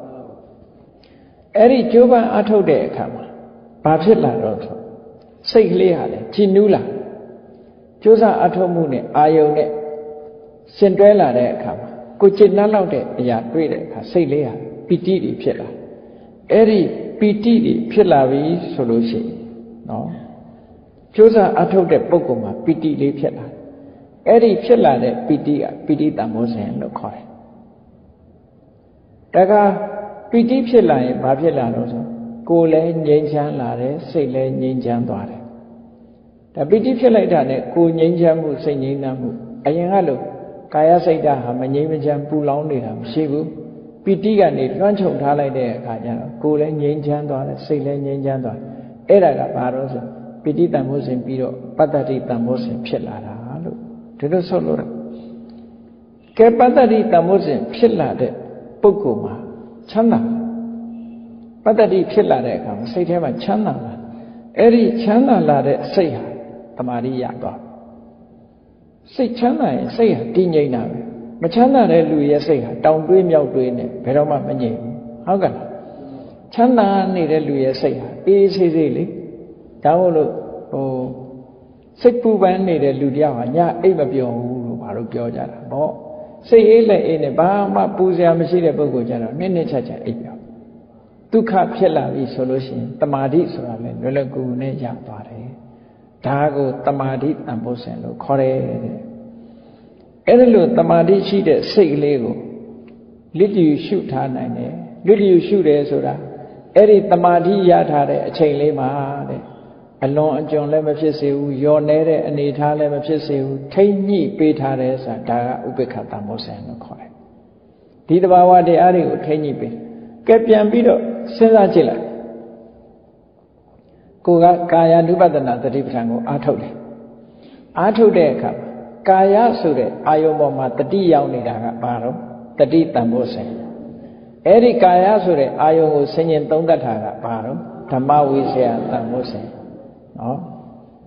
အဲ့ဒီကျိုးပန်းအထောက်တဲ့အခါမှာဘာဖြစ်လာတော့ဆိုစိတ်ကလေးဟာလေကြည်နူးလာကျိုးစားအထောက်မှုနဲ့အာယုန်နဲ့ရှင်တွဲလာတဲ့အခါမှာကိုจิตနှလောက်တဲ့အရာတွေ့တဲ့အခါစိတ်လေးဟာပီတိတွေဖြစ်လာအဲ့ဒီပီတိတွေဖြစ်လာပြီဆိုလို့ရှိရင်နော်ကြိုးစားအထုတ်တဲ့ပုဂ္ဂိုလ်မှာပီတိလေးဖြစ်လာအဲ့ဒီဖြစ်လာတဲ့ပီတိကပီတိတန်ဖိုးစဉ်လို့ခေါ်တယ်တခါပီတိဖြစ်လာရင်ဘာဖြစ်လာလို့ဆိုကိုယ်လည်းငြိမ်းချမ်းလာတယ်စိတ်လည်းငြိမ်းချမ်းသွားတယ်ဒါပီတိဖြစ်လိုက်တာနဲ့ကိုယ်ငြိမ်းချမ်းမှုစိတ်ငြိမ်းချမ်းမှုအရင်ကလို့ကာယစိတ်ဓာတ်ဟာမငြိမ်းမချမ်းပူလောင်နေတာမရှိဘူးပီတိကနေလွှမ်းခြုံထားလိုက်တဲ့အခါကျတော့ကိုယ်လည်းငြိမ်းချမ်းသွားတယ်စိတ်လည်းငြိမ်းချမ်းသွားတယ်အဲ့ဒါကဘာလို့ဆိုပီတိတန်ဖိုးစဉ်ပြီးတော့ပတ္တတိတန်ဖိုးစဉ်ဖြစ်လာတာလို့ဒီလိုဆိုလို့ကဲပတ္တတိတန်ဖိုးစဉ်ဖြစ်လာတဲ့ပုဂ္ဂိုလ်မှာချမ်းသာပတ္တတိဖြစ်လာတဲ့အခါမှာစိတ်ထဲမှာချမ်းသာလာအဲ့ဒီချမ်းသာလာတဲ့စိတ်ဟာသမာဓိရသွားစိတ်ချမ်းသာရင်စိတ်ဟာတည်ငြိမ်တာပဲမချမ်းသာတဲ့လူရဲ့စိတ်ဟာတောင်တွေးမြောက်တွေးနဲ့ဘယ်တော့မှမငြိမ်ဘူးဟုတ်ကဲ့လားချမ်းသာနေတဲ့လူရဲ့စိတ်ဟာအေးအေးဆေးဆေးလေဒါမို့လို့ဟိုစိတ်ပူပန်နေတဲ့လူတယောက်ဟာညအိတ်မပြောဘူးလို့ဘာလို့ပြောကြတာဗောစိတ်အေးလက်အေးနဲ့ဘာမှပူစရာမရှိတဲ့ပုဂ္ဂိုလ်ကြတော့နစ်နစ်ချာချာအိတ်ပြောဒုက္ခဖြစ်လာပြီဆိုလို့ရှိရင်တမာတိဆိုတာလည်းလွယ်လွယ်ကူကူနဲ့ရသွားတယ်ဒါကိုတမာတိတန်ဖိုးစဉ်လို့ခေါ်တယ်တဲ့အဲ့ဒါလို့တမာတိရှိတဲ့စိတ်ကလေးကိုလစ်လျူရှုထားနိုင်တယ်လစ်လျူရှုတယ်ဆိုတာအဲ့ဒီတမာတိရထားတဲ့အချိန်လေးမှာတဲ့အလွန်အကျွံလည်းမဖြစ်စေဘူးယောနေတဲ့အနေထားလည်းမဖြစ်စေဘူးထိမ့်ညှိပေးထားတယ်ဆိုတာဒါကဥပေက္ခတန်ဖိုးစဉ်လို့ခေါ်တယ်ဒီတဘာဝတရားတွေကိုထိမ့်ညှိပေးကဲပြန်ပြီးတော့စဉ်းစားကြည့်လိုက်ကိုကကာယ ानु ပဒနာတတိပဋ္ဌာန်ကိုအားထုတ်တယ်အားထုတ်တဲ့အခါကာယဆိုတဲ့အာယုံပေါ်မှာတတိရောက်နေတာကဘာတော့တတိတန်ဖိုးစဉ်အဲ့ဒီကာယဆိုတဲ့အာယုံကိုဆင်ញင်သုံးသပ်တာကဘာတော့ဓမ္မဝိစေယတန်ဖိုးစဉ်နော်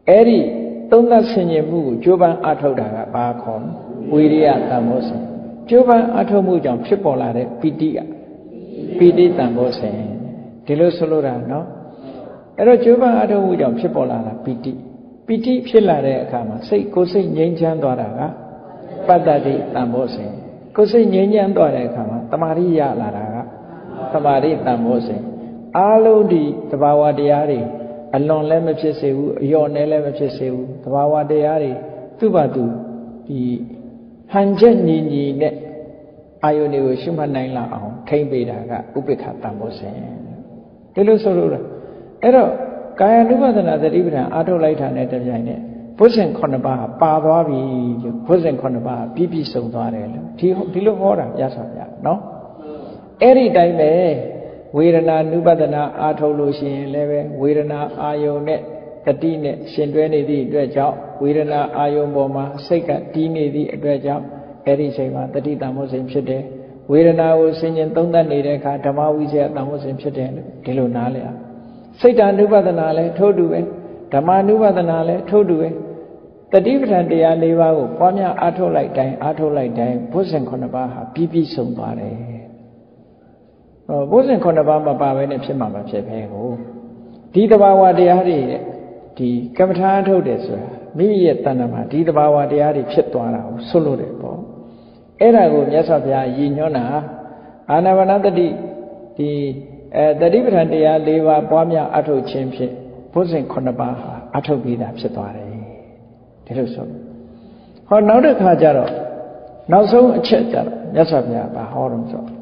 အဲ့ဒီသုံးသပ်ဆင်ခြင်မှုကိုကြိုးပမ်းအထောက်တာကဘာခေါ်လဲဝိရိယတန်ဖိုးစဉ်ကြိုးပမ်းအထောက်မှုကြောင့်ဖြစ်ပေါ်လာတဲ့ပီတိကပီတိတန်ဖိုးစဉ်ဒီလိုဆိုလိုတာနော်အဲ့တော့ကြိုးပမ်းအထောက်မှုကြောင့်ဖြစ်ပေါ်လာတာပီတိပီတိဖြစ်လာတဲ့အခါမှာစိတ်ကိုယ်စိတ်ငြိမ်းချမ်းသွားတာကပတ္တတိတန်ဖိုးစဉ်ကိုယ်စိတ်ငြိမ်းချမ်းသွားတဲ့အခါမှာတမာရိရလာတာကတမာရိတန်ဖိုးစဉ်အားလုံးဒီသဘာဝတရားတွေအလွန်လည်းမဖြစ်စေဘူးအယောနဲ့လည်းမဖြစ်စေဘူးသဘာဝတရားတွေသူ့ဘာသူဒီဟန်ချက်ညီညီနဲ့အာယုန်တွေကိုရှုမှတ်နိုင်လာအောင်ထိမ့်ပေးတာကဥပိ္ပခတန်ဖိုးစဉ်ဒီလိုဆိုလို့အဲ့တော့ကာယ ानु ပဒနာသတိပဋ္ဌာန်အားထုတ်လိုက်တာနဲ့တပြိုင်နက်ဘုဇင်ခုနှစ်ပါးပါသွားပြီလို့ဘုဇင်ခုနှစ်ပါးပြည့်ပြည့်စုံသွားတယ်လို့ဒီဒီလိုဟောတာရသော်ပြနော်အဲ့ဒီတိုင်းပဲဝေဒနာ ानु ပဒနာအားထုတ်လို့ရှိရင်လည်းပဲဝေဒနာအာယုန်နဲ့တတိနဲ့ရှင်တွဲနေသည့်အတွက်ကြောင့်ဝေဒနာအာယုန်ပေါ်မှာစိတ်ကတီးနေသည့်အတွက်ကြောင့်အဲ့ဒီချိန်မှာတတိတံမို့စဉ်ဖြစ်တယ်ဝေဒနာကိုဆင်ញင်သုံးသပ်နေတဲ့အခါဓမ္မဝိဇ္ဇာတံမို့စဉ်ဖြစ်တယ်လို့ဒီလိုနားလည်အောင်စိတ်တ ानु ပဒနာလည်းထို့တူပဲဓမ္မ ानु ပဒနာလည်းထို့တူပဲတတိပဋ္ဌာန်တရား၄ပါးကိုပွားများအားထုတ်လိုက်တိုင်းအားထုတ်လိုက်တိုင်းဘုဇင်ခုနှစ်ပါးဟာပြည့်ပြည့်စုံသွားတယ်ဟောဘုဇင်ခုနှစ်ပါးမပါဘဲနဲ့ဖြစ်မှာမဖြစ်ပဲကိုဒီတဘာဝတရားတွေဒီကမ္မထာအထုတ်တယ်ဆိုတာမိမိရဲ့တဏ္ဍာမှာဒီတဘာဝတရားတွေဖြစ်သွားတာကိုဆွလို့တယ်ပေါ့အဲ့ဒါကိုမြတ်စွာဘုရားရည်ညွှန်းတာအာနာပါနတတိဒီအဲတတိပဋ္ဌာန်တရား၄ပါးပွားများအထုတ်ခြင်းဖြင့်ဘုဇင်ခုနှစ်ပါးဟာအထုတ်ပြီးတာဖြစ်သွားတယ်ဒီလိုဆိုဟောနောက်တစ်ခါကျတော့နောက်ဆုံးအချက်ကျတော့မြတ်စွာဘုရားဘာဟောတော့ဆို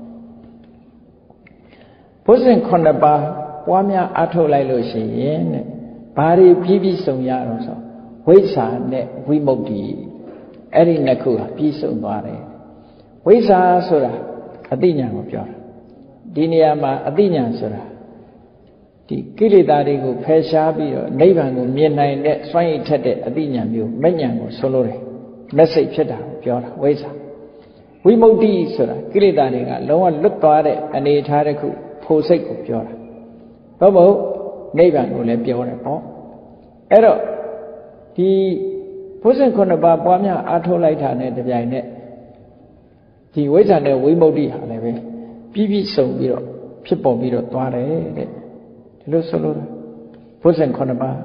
ဘုဇင်ခုနှစ်ပါးပွားများအထုတ်လိုက်လို့ရှိရင်တဲ့ဘာတွေပြည့်ပြည့်စုံရတော့ဆိုဝိဇ္ဇာနဲ့ဝိမု ക്തി အဲ့ဒီနှစ်ခုဟာပြည့်စုံသွားတယ်ဝိဇ္ဇာဆိုတာအသိဉာဏ်ကိုပြောတာဒီနေရာမှာအသိဉာဏ်ဆိုတာဒီကိလေသာတွေကိုဖယ်ရှားပြီးတော့နိဗ္ဗာန်ကိုမြင်နိုင်တဲ့စွန့်ရည်ထက်တဲ့အသိဉာဏ်မျိုးမဲ့ဉာဏ်ကိုဆိုလိုတယ်မက်ဆေ့ဖြစ်တာကိုပြောတာဝိဇ္ဇာဝိမု ക്തി ဆိုတာကိလေသာတွေကလုံးဝလွတ်သွားတဲ့အနေအထားတစ်ခုဖို့စိတ်ကိုပြောတာတော့မဟုတ်နိဗ္ဗာန်ကိုလည်းပြောတယ်ပေါ့အဲ့တော့ဒီဘုဇင်ခုနှစ်ပါးပွားများအားထုတ်လိုက်တာနဲ့တပြိုင်နက်ဒီဝိဇ္ဇာနဲ့ဝိမု ക്തി ဟာလည်းပဲပြည့်ပြည့်စုံပြီးတော့ဖြစ်ပေါ်ပြီးတော့သွားတယ်တဲ့ဒီလိုဆိုလို့ဘုဇင်ခုနှစ်ပါး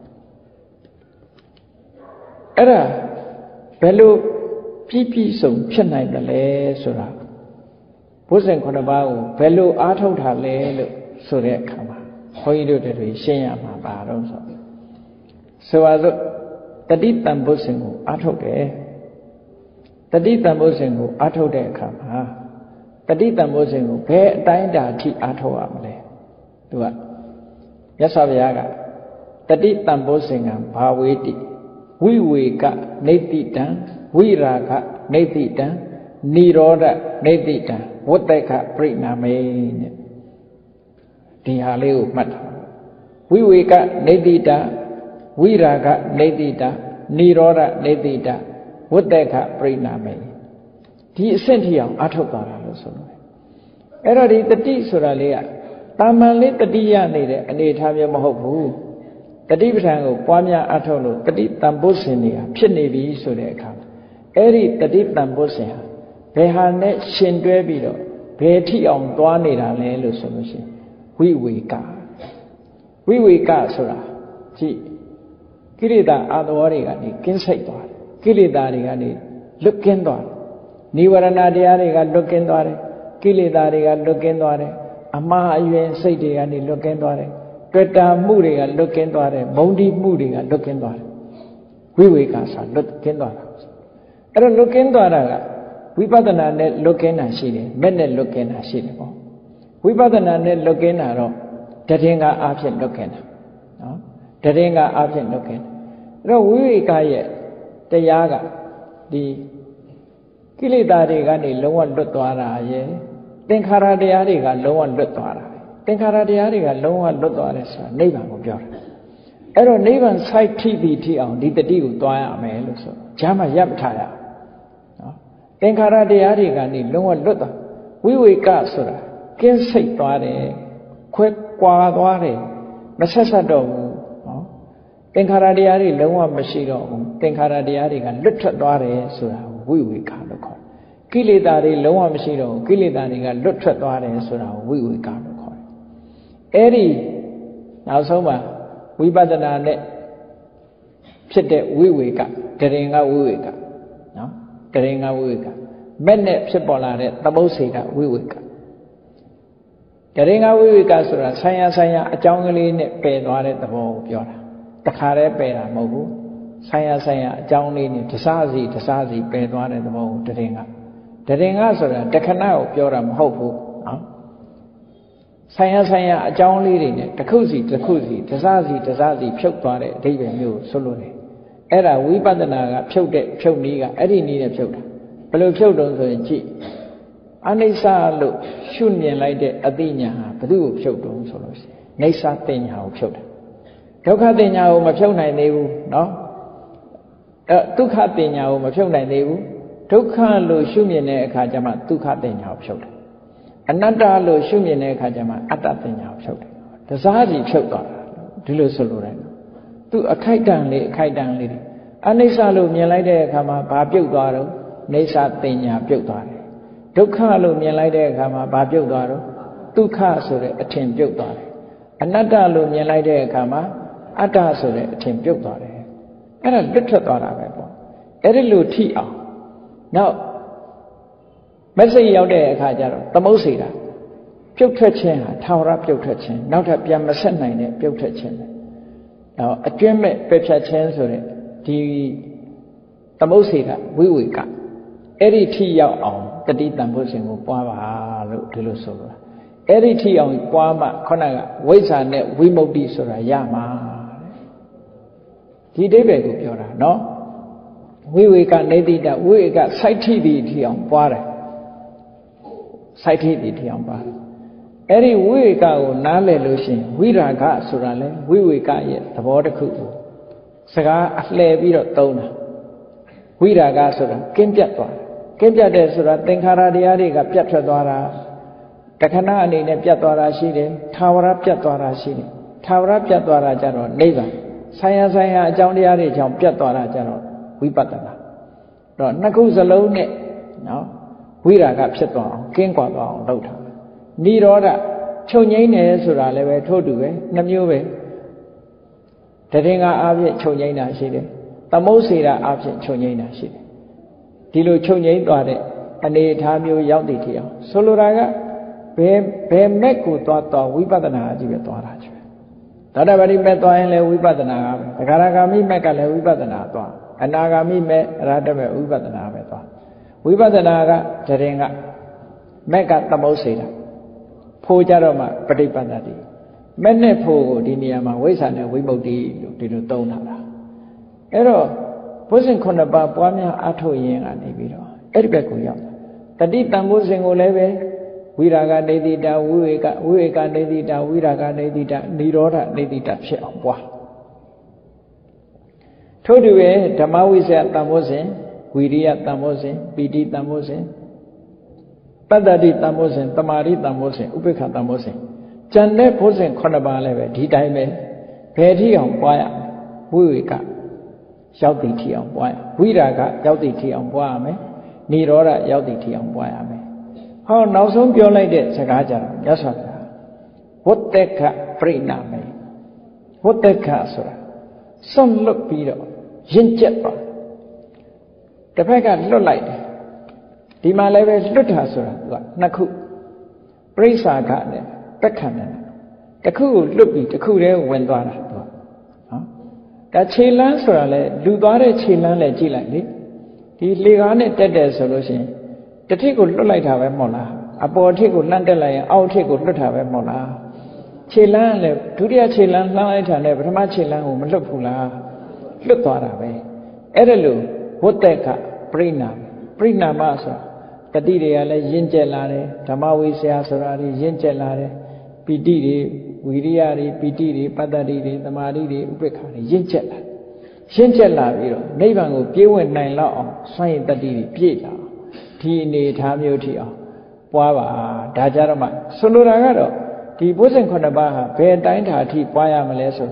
အဲ့ဒါဘယ်လိုပြည့်ပြည့်စုံဖြစ်နိုင်တယ်လဲဆိုတာဘုဇင်ခုနှစ်ပါးကိုဘယ်လိုအားထုတ်တာလဲလို့ဆိုတဲ့အခါမှာခွန်ကြီးတို့တွေရှင်းရမှာပါတော့ဆိုဆိုပါစို့တတိတံဘုဇင်ကိုအားထုတ်တယ်တတိတံဘုဇင်ကိုအားထုတ်တဲ့အခါမှာတတိတံဘုဇင်ကိုဘယ်အတိုင်းအတာအထိအားထုတ်ရမလဲသူကမြတ်စွာဘုရားကတတိတံဘုဇင်ကဘာဝေတိဝိဝေကနေတိတံဝိရာဂနေတိတံနိရောဓနေတိတံဝတ္တကပြိနာမေတဲ့ဒီဟာလေးကိုမှတ်ထားဝိဝေကနေတိတဝိရာဂနေတိတနိရောဓနေတိတဝတ္တကပြိနာမေဒီအဆင့်ထိအောင်အထုတ်သွားတာလို့ဆိုလို့အဲ့တော့ဒီတတိဆိုတာလေးကတာမန်လေးတတိရနေတဲ့အနေအထားမျိုးမဟုတ်ဘူးတတိပဋ္ဌာန်ကိုပွားများအထုတ်လို့တတိတံဘုဇင်တွေကဖြစ်နေပြီဆိုတဲ့အခါအဲ့ဒီတတိတံဘုဇင်ဟာဘယ်ဟာနဲ့ရှင်တွဲပြီးတော့ဘယ်ထိအောင်သွားနေတာလဲလို့ဆိုလို့ရှိရင်ဝိဝေကဝိဝေကဆိုတာကြည့်ကိလေသာအာသဝတွေကနေကင်းစိတ်သွားတယ်ကိလေသာတွေကနေလွတ်ကင်းသွားတယ်နိဝရဏတရားတွေကလွတ်ကင်းသွားတယ်ကိလေသာတွေကလွတ်ကင်းသွားတယ်အမှားအယွင်းစိတ်တွေကနေလွတ်ကင်းသွားတယ်တွေ့တာမှုတွေကလွတ်ကင်းသွားတယ်မုန်းတိမှုတွေကလွတ်ကင်းသွားတယ်ဝိဝေကဆိုလွတ်ကင်းသွားတာအဲ့တော့လွတ်ကင်းသွားတာကဝိပဿနာနဲ့လွတ်ကင်းတာရှိတယ်မဲ့နဲ့လွတ်ကင်းတာရှိတယ်ပေါ့ဝိပဿနာနဲ့လွတ်ကင်းတာတော့တည်ငါအားဖြင့်လွတ်ကင်းတာနော်တည်ငါအားဖြင့်လွတ်ကင်းအဲ့တော့ဝိဝေကရဲ့တရားကဒီကိလေသာတွေကနေလုံးဝလွတ်သွားတာရဲ့သင်္ခါရတရားတွေကလုံးဝလွတ်သွားတာသင်္ခါရတရားတွေကလုံးဝလွတ်သွားတယ်ဆိုတာနိဗ္ဗာန်ကိုပြောတာအဲ့တော့နိဗ္ဗာန်စိုက်ထိပြီးထိအောင်ဒီတတိကိုတွားရမယ်လို့ဆိုဂျာမရပ်ထားရနော်သင်္ခါရတရားတွေကနေလုံးဝလွတ်သွားဝိဝေကဆိုတာကင်းစိတ်သွားတယ်ခွဲကွာသွားတယ်မဆက်ဆက်တော့ဘူးနော်သင်္ခါရတရားတွေလုံးဝမရှိတော့ဘူးသင်္ခါရတရားတွေကလွတ်ထွက်သွားတယ်ဆိုတာဝိဝေကလို့ခေါ်တယ်ကိလေသာတွေလုံးဝမရှိတော့ဘူးကိလေသာတွေကလွတ်ထွက်သွားတယ်ဆိုတာဝိဝေကလို့ခေါ်တယ်အဲ့ဒီနောက်ဆုံးမှာဝိပဿနာနဲ့ဖြစ်တဲ့ဝိဝေကတရင်ကဝိဝေကနော်တရင်ကဝိဝေကမဲ့နဲ့ဖြစ်ပေါ်လာတဲ့သမုတ်စေကဝိဝေကတရင်ကဝိဝေကဆိုတာဆိုင်ရာဆိုင်ရာအကြောင်းကလေးနဲ့ပယ်သွားတဲ့သဘောကိုပြောတာတခါတည်းပယ်တာမဟုတ်ဘူးဆိုင်ရာဆိုင်ရာအကြောင်းလေးနဲ့တစားစီတစားစီပယ်သွားတဲ့သဘောကိုတရင်ကတရင်ကဆိုတာတခဏကိုပြောတာမဟုတ်ဘူးနော်ဆိုင်ရာဆိုင်ရာအကြောင်းလေးတွေနဲ့တစ်ခုစီတစ်ခုစီတစားစီတစားစီဖြုတ်သွားတဲ့အဓိပ္ပာယ်မျိုးဆိုလို့တယ်အဲ့ဒါဝိပဿနာကဖြုတ်တဲ့ဖြုတ်နည်းကအဲ့ဒီနည်းနဲ့ဖြုတ်တာဘယ်လိုဖြုတ်တုံးဆိုရင်ကြည့်အနိစ္စလို့ရှုမြင်လိုက်တဲ့အသိဉာဏ်ဟာဘယ်သူ့ကိုဖြုတ်တုံးဆိုလို့ရှိရင်နေဆာသိဉာဏ်ကိုဖြုတ်တယ်ဒုက္ခသိဉာဏ်ကိုမဖြုတ်နိုင်သေးဘူးနော်အဲဒုက္ခသိဉာဏ်ကိုမဖြုတ်နိုင်သေးဘူးဒုက္ခလို့ရှုမြင်တဲ့အခါကျမှဒုက္ခသိဉာဏ်ကိုဖြုတ်တယ်အနတ္တလို့ရှုမြင်တဲ့အခါကျမှအတ္တသိဉာဏ်ကိုဖြုတ်တယ်တစားစီဖြုတ်သွားတာဒီလိုဆိုလိုတယ်သူအခိုက်တန်လေးအခိုက်တန်လေးအနိစ္စလို့မြင်လိုက်တဲ့အခါမှာဘာပြုတ်သွားတော့နေဆာသိဉာဏ်ပြုတ်သွားတယ်ဒုက္ခလို့မြင်လိုက်တဲ့အခါမှာဘာပြုတ်သွားတော့ဒုက္ခဆိုတဲ့အထင်ပြုတ်သွားတယ်အနတ္တလို့မြင်လိုက်တဲ့အခါမှာအတ္တဆိုတဲ့အထင်ပြုတ်သွားတယ်အဲ့ဒါလွတ်ထွက်သွားတာပဲပေါ့အဲ့ဒီလိုထိအောင်နောက်မက်ဆေ့ရောက်တဲ့အခါကျတော့သမုတ်စေတာပြုတ်ထွက်ခြင်းဟာထာဝရပြုတ်ထွက်ခြင်းနောက်ထပ်ပြန်မဆက်နိုင်တဲ့ပြုတ်ထွက်ခြင်းပဲနောက်အကျွမ်းမဲ့ပယ်ဖြတ်ခြင်းဆိုတဲ့ဒီသမုတ်စေတာဝိဝေကအဲ့ဒီထိရောက်အောင်တတိတံဖို့စဉ်ကိုပွားပါလို့ဒီလိုဆိုလို့အဲ့ဒီထိအောင်ပွားမှခုနကဝိဇ္ဇာနဲ့ဝိမု ക്തി ဆိုတာရမှာဒီအိဗယ်ကိုပြောတာနော်ဝိဝေကနေတိတဝိဝေကစိုက်ထိသည်ထိအောင်ပွားတယ်စိုက်ထိသည်ထိအောင်ပွားတယ်အဲ့ဒီဝိဝေကကိုနားလည်လို့ရှိရင်ဝိရာဂဆိုတာလဲဝိဝေကရဲ့သဘောတစ်ခုကိုစကားအလှည့်ပြီးတော့သုံးတာဝိရာဂဆိုတာကင်းပြတ်သွားတယ်ကင်းပြတ်တယ်ဆိုတာသင်္ခါရတရားတွေကပြတ်ထွက်သွားတာတခဏအနေနဲ့ပြတ်သွားတာရှိတယ်ထာဝရပြတ်သွားတာရှိတယ်ထာဝရပြတ်သွားတာကြတော့နိဗ္ဗာန်ဆိုင်ရာဆိုင်ရာအကြောင်းတရားတွေကြောင့်ပြတ်သွားတာကြတော့ဝိပဿနာတော့နှစ်ခုစလုံးနဲ့နော်ဝိရာဂဖြစ်သွားအောင်ကင်းကွာသွားအောင်လုပ်တာနိရောဓချုပ်ငိမ့်တယ်ဆိုတာလည်းပဲထို့တူပဲနှမျိုးပဲတရင်ကအားဖြင့်ချုပ်ငိမ့်တာရှိတယ်သမုတ်စေတာအားဖြင့်ချုပ်ငိမ့်တာရှိတယ်ဒီလိုချုပ်ငိမ့်သွားတဲ့အနေအထားမျိုးရောက်တည်ထအောင်ဆိုလိုတာကဘယ်ဘယ်မက်ကိုသွားသွားဝိပဿနာအကြည့်ပဲသွားတာချွဲသောတာပတိမက်သွားရင်လည်းဝိပဿနာကပဲသဂရဂါမိမက်ကလည်းဝိပဿနာသွားအနာဂါမိမက်အရဟတမက်ဝိပဿနာပဲသွားဝိပဿနာကတရင်ကမက်ကသမုတ်စေတာဖို့ကြတော့မှပဋိပန္နတိမဲ့နဲ့ဖို့ကိုဒီနေရာမှာဝိဇ္ဇာနဲ့ဝိမု ക്തി လို့ဒီလိုသုံးထားတာအဲ့တော့ဘုဇင်ခုနှစ်ပါးပွားများအထုတ်ရင်းကနေပြီးတော့အဲ့ဒီဘက်ကိုရောက်တတိတံဘုဇင်ကိုလည်းပဲဝိရာဂနေတိတဝိဝေကဝိဝေကနေတိတဝိရာဂနေတိတនិရောဓနေတိတဖြစ်အောင်ပွားထို့တူပဲဓမ္မဝိဇ္ဇာတံဘုဇင်ဝိရိယတံဘုဇင်ပီတိတံဘုဇင်ပတ္တတိတံဘုဇင်တမာရိတံဘုဇင်ဥပေက္ခတံဘုဇင်ကျန်တဲ့ဘုဇင်ခုနှစ်ပါးလည်းပဲဒီတိုင်းပဲဘယ်ထိအောင်ပွားရဝိဝေကရောက်တည်ထီအောင်ပွားရဝိရာဂရောက်တည်ထီအောင်ပွားရမယ်និရောဓရောက်တည်ထီအောင်ပွားရမယ်ဟောနောက်ဆုံးပြောလိုက်တဲ့စကားကြတော့မြတ်စွာဘုရားဝတ္တကပြိနာမေဝတ္တကဆိုတာစွန့်လွတ်ပြီးတော့ရင့်ကျက်သွားတစ်ဖက်ကလွတ်လိုက်တယ်ဒီမှာလည်းပဲလွတ်တာဆိုတာကနှစ်ခုပြိဿာကနဲ့ပက္ခဏနဲ့တစ်ခုကိုလွတ်ပြီးတစ်ခုတည်းဝင်သွားတာသူကနော်ဒါခြေလမ်းဆိုတာလေလူသွားတဲ့ခြေလမ်းလည်းကြည့်လိုက်လေဒီလေကားနဲ့တက်တယ်ဆိုလို့ရှိရင်တစ်ထစ်ကိုလွတ်လိုက်တာပဲမဟုတ်လားအပေါ်ထစ်ကိုလှမ်းတက်လိုက်ရင်အောက်ထစ်ကိုလွတ်တာပဲမဟုတ်လားခြေလမ်းလည်းဒုတိယခြေလမ်းလှမ်းလိုက်တာနဲ့ပထမခြေလမ်းကိုမလွတ်ဘူးလားလွတ်သွားတာပဲအဲ့ဒါလို့ဝတ္တကပြိနာပြိနာမဆိုတာတတိတွေကလည်းရင့်ကျက်လာတယ်ဓမ္မဝိဇ္ဇာဆိုတာတွေရင့်ကျက်လာတယ်ပီတိတွေဝိရိယတွေပီတိတွေပတ္တတိတွေသမာဓိတွေဥပေက္ခတွေရင့်ကျက်လာရင့်ကျက်လာပြီးတော့နိဗ္ဗာန်ကိုပြေးဝင်နိုင်လောက်အောင်စွန့်ရည်တတိတွေပြည့်လာဒီအနေထားမျိုးထိအောင်ပွားပါဒါကြတော့မှဆိုလိုတာကတော့ဒီဘုဇင်ခုနှစ်ပါးဟာဘယ်တိုင်းထာအထိပွားရမလဲဆို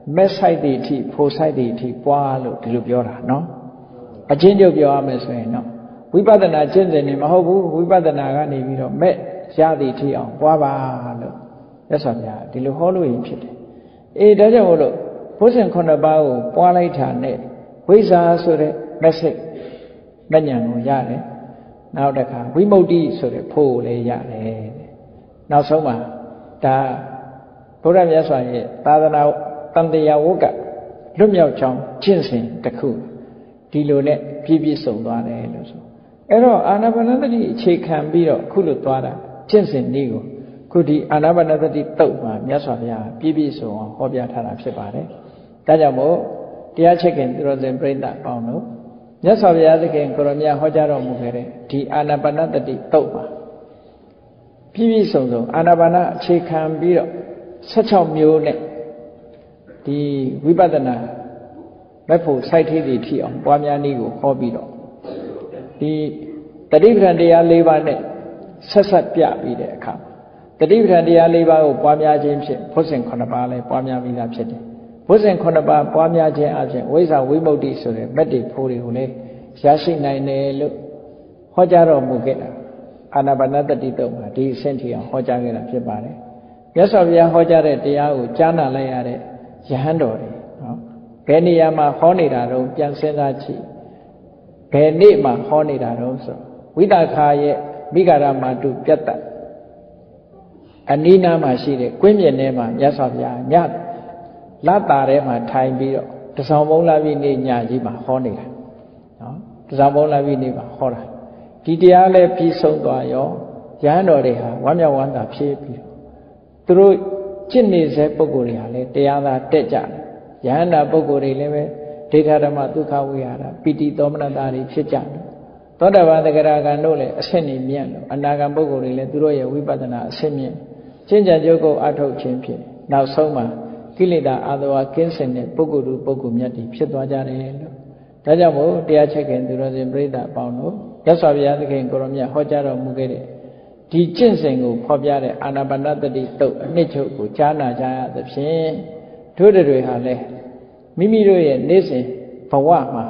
မဲ့ဆိုင်သည့်အထိဖိုဆိုင်သည့်အထိပွားလို့ဒီလိုပြောတာနော်အချင်းချုပ်ပြောရမယ်ဆိုရင်နော်ဝိပဿနာကျင့်စဉ်နေမဟုတ်ဘူးဝိပဿနာကနေပြီးတော့မဲ့ရသည့်အထိအောင်ပွားပါလို့မြတ်စွာဘုရားဒီလိုဟောလို့ရင်ဖြစ်တယ်အေးဒါကြောင့်မို့လို့ဘုဇင်ခုနှစ်ပါးကိုပွားလိုက်တာနဲ့ဝိဇ္ဇာဆိုတဲ့ message မဉ္ဇဉ်ကိုရတယ်နောက်တစ်ခါဝိမု ക്തി ဆိုတဲ့ဖို့ကိုလည်းရတယ်နောက်ဆုံးမှာဒါဘုရားမြတ်စွာရဲ့သာသနာတန်တရားဝတ်ကလွတ်မြောက်ကြောင်းကျင့်စဉ်တစ်ခုဒီလိုနဲ့ပြည့်ပြည့်စုံသွားတယ်လို့ဆိုအဲ့တော့အာနာပါနသတိအခြေခံပြီးတော့အခုလိုသွားတာကျင့်စဉ်နည်းကိုခုဒီအာနာပါနသတိတုတ်မှာမြတ်စွာဘုရားပြည့်ပြည့်စုံအောင်ဟောပြထားတာဖြစ်ပါတယ်ဒါကြောင့်မို့တရားချက်ခင်သူတော်စင်ပြိဿအပေါင်းတို့မြတ်စွာဘုရားသခင်ကိုရောမြတ်ဟောကြားတော်မူခဲ့တဲ့ဒီအာနာပါနသတိတုတ်မှာပြည့်ပြည့်စုံစုံအာနာပါနအခြေခံပြီးတော့十六မျိုးနဲ့ဒီဝိပဿနာမဲ့ဖို့စိုက်ထည်တည်ထီအောင်ပွားများနည်းကိုဟောပြီးတော့ဒီတတိပဌာန်တရား၄ပါးနဲ့ဆက်ဆက်ပြပြီးတဲ့အခါတတိပဌာန်တရား၄ပါးကိုပွားများခြင်းဖြင့်ဘုဇင်ခုနှစ်ပါးလည်းပွားများပြီးသားဖြစ်တယ်ဘုဇင်ခုနှစ်ပါးပွားများခြင်းအပြင်ဝိဇ္ဇာဝိမု ക്തി ဆိုတဲ့မက်တိဖို့တွေကိုလည်းရရှိနိုင်တယ်လို့ဟောကြားတော်မူခဲ့တာအာနာပါနသတိတုတ်မှာဒီအဆင့်ထိအောင်ဟောကြားခဲ့တာဖြစ်ပါတယ်မြတ်စွာဘုရားဟောကြားတဲ့တရားကိုကြားနာလိုက်ရတဲ့ယဟန်တော်တွေနော်ဘယ်နေရာမှာဟောနေတာတော့ပြန်စဉ်းစားကြည့်ဘယ်နေ့မှာဟောနေတာတော့ဆိုဝိတခာရဲ့မိဂရမတုပြတ်တအနိနာမှာရှိတဲ့ကွင်းပြင်ထဲမှာမြတ်စွာဘုရားညလတာထဲမှာထိုင်ပြီးတော့တဆောင်မုံလာပြီးနေ့ညကြီးမှာဟောနေတာနော်တဆောင်မုံလာပြီးနေ့မှာဟောတာဒီတရားလည်းပြီးဆုံးသွားရောယဟန်တော်တွေဟာဝမ်းမြောက်ဝမ်းသာဖြစ်ပြီးသူတို့ကျင့်နေစေပုဂ္ဂိုလ်တွေဟာလည်းတရားသာတက်ကြတယ်ယဟန္တာပုဂ္ဂိုလ်တွေလည်းပဲဒိဋ္ဌဓမ္မဒုက္ခဝိဟာရပိတိသောမနတာတွေဖြစ်ကြတယ်သောတာပန်သဂရဂံတို့လည်းအဆင့်နေမြတ်လို့အနာဂံပုဂ္ဂိုလ်တွေလည်းသူတို့ရဲ့ဝိပဿနာအဆင့်မြင့်ကျင့်ကြံကြုတ်ကိုအထုတ်ခြင်းဖြင့်နောက်ဆုံးမှာကိလေသာအာသဝကင်းစင်တဲ့ပုဂ္ဂိုလ်သူပုဂ္ဂိုလ်မြတ်တွေဖြစ်သွားကြတယ်လို့ဒါကြောင့်မို့တရားချက်ခင်သူတော်စင်ပြိဿအပေါင်းတို့မြတ်စွာဘုရားသခင်ကိုရောမြတ်ဟောကြားတော်မူခဲ့တဲ့ဒီကျင့်စဉ်ကိုဖော်ပြတဲ့အာနာပါနသတိတုတ်အနှစ်ချုပ်ကိုကြားနာကြရသဖြင့်တို့တွေဟာလည်းမိမိတို့ရဲ့နေ့စဉ်ဘဝမှာ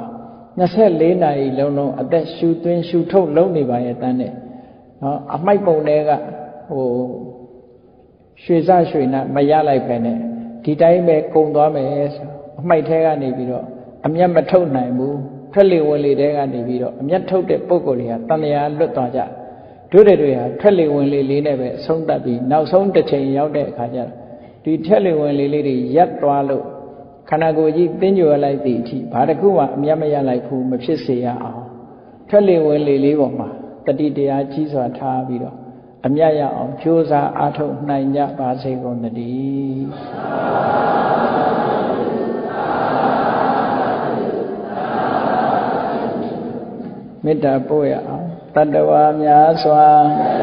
24နာရီလုံးလုံးအသက်ရှူသွင်းရှူထုတ်လုံးနေပါရဲ့တန်းနဲ့နော်အမိုက်ပုံတွေကဟိုရွှေစရွှေနာမရလိုက်ပဲနဲ့ဒီတိုင်းပဲကုန်သွားမယ်ဆိုအမိုက်ထဲကနေပြီးတော့အမျက်မထုတ်နိုင်ဘူးထွက်လေဝင်လေတဲကနေပြီးတော့အမျက်ထုတ်တဲ့ပုံကိုယ်တွေကတန်လျာလွတ်သွားကြတို့တွေဟာထွက်လေဝင်လေလေးနဲ့ပဲအဆုံးသတ်ပြီးနောက်ဆုံးတစ်ချိန်ရောက်တဲ့အခါကျတော့ဒီထွက်လေဝင်လေလေးတွေရပ်သွားလို့ခန္ဓာကိုယ်ကြီးတင်းကြွလိုက်သည့်အထိဘာတစ်ခုမှအမျက်မရလိုက်ဘူးမဖြစ်စေရအောင်ထွက်လေဝင်လေလေးပေါ်မှာတတိတရားကြီးစွာထားပြီးတော့အမျက်ရအောင်ကြိုးစားအားထုတ်နိုင်ကြပါစေကုန်သတည်းမေတ္တာပို့ရအောင်တတ္တဝါများစွာ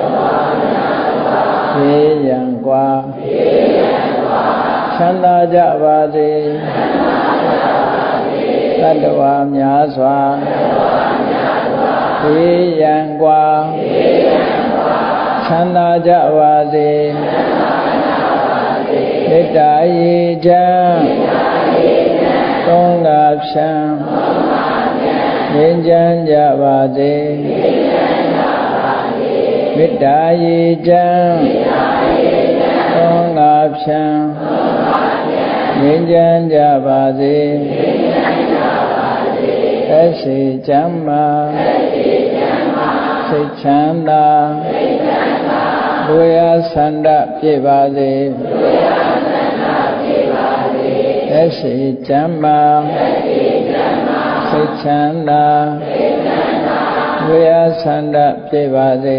ဘေးရန်ကွာချမ်းသာကြပါစေတတ္တဝါများစွာဘေးရန်ကွာချမ်းသာကြပါစေမေတ္တာရေချမ်းသုံးငါဖြံငြိမ်းချမ်းကြပါစေမေတ္တာရေချမ်းသုံးငါဖြံငြိမ်းချမ်းကြပါစေသက်ရှိချမ်းသာစိတ်ချမ်းသာလူရဆန္ဒပြည့်ပါစေသက်ရှိချမ်းသာစိတ်ချမ်းသာလူရဆန္ဒပြည့်ပါစေ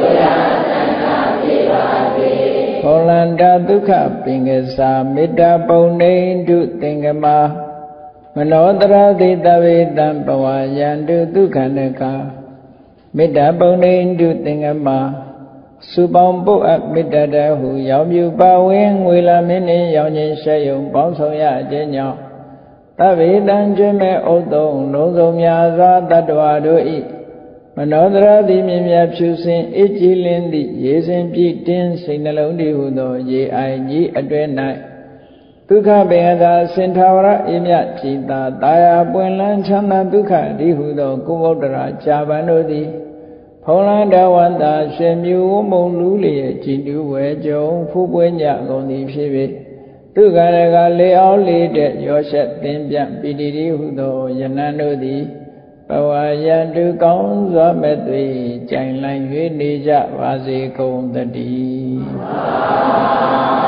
ဘောလန္တဒုက္ခပင်ကစားမေတ္တာပုံနေတုသင်္ကမမနောတရတိတဝေတံဘဝယန္တုဒုက္ခနကမေတ္တာပုံနေတုသင်္ကမစုပေါင်းပုတ်အပ်မေတ္တာတဟုရောင်မြူပါဝင်ငွေလာမင်းနှင့်ရောင်ခြင်းရှဲယုံပေါင်းဆောင်ရခြင်းကြောင့်တဝေတံကျွမ်းမဲ့ဥဒုံလုံးစုံများစွာတတ္တဝါတို့ဤမနောတရတိမြင်မြတ်ဖြူစင်အကြည်လင်းသည့်ရေစင်ပြည့်တင်းစိတ်နှလုံးတည်ဟုသောရေအိုင်ကြီးအတွဲ၌ဒုက္ခပင်သာစင်ထာဝရအမြကြည်သာတာယာပွင့်လန်းချမ်းသာဒုက္ခဒီဟုသောကုဗုဒ္ဓရာကြာပန်တို့သည်ဖုံးလန်းတဝန္တာရှင်မြူဝမုံလူလျက်ကြည်တူဝဲကြုံဖူးပွင့်ကြကုန်သည်ဖြစ်၍ဒုက္ခရကလေအောင်လေးတဲ့ရောရှက်တင်ပြပိတိတိဟုသောယနံတို့သည်ဘဝယံတုကောင်းစွာမဲ့သွေကြိုင်လန့်၍နေကြပါစေကုန်သတည်း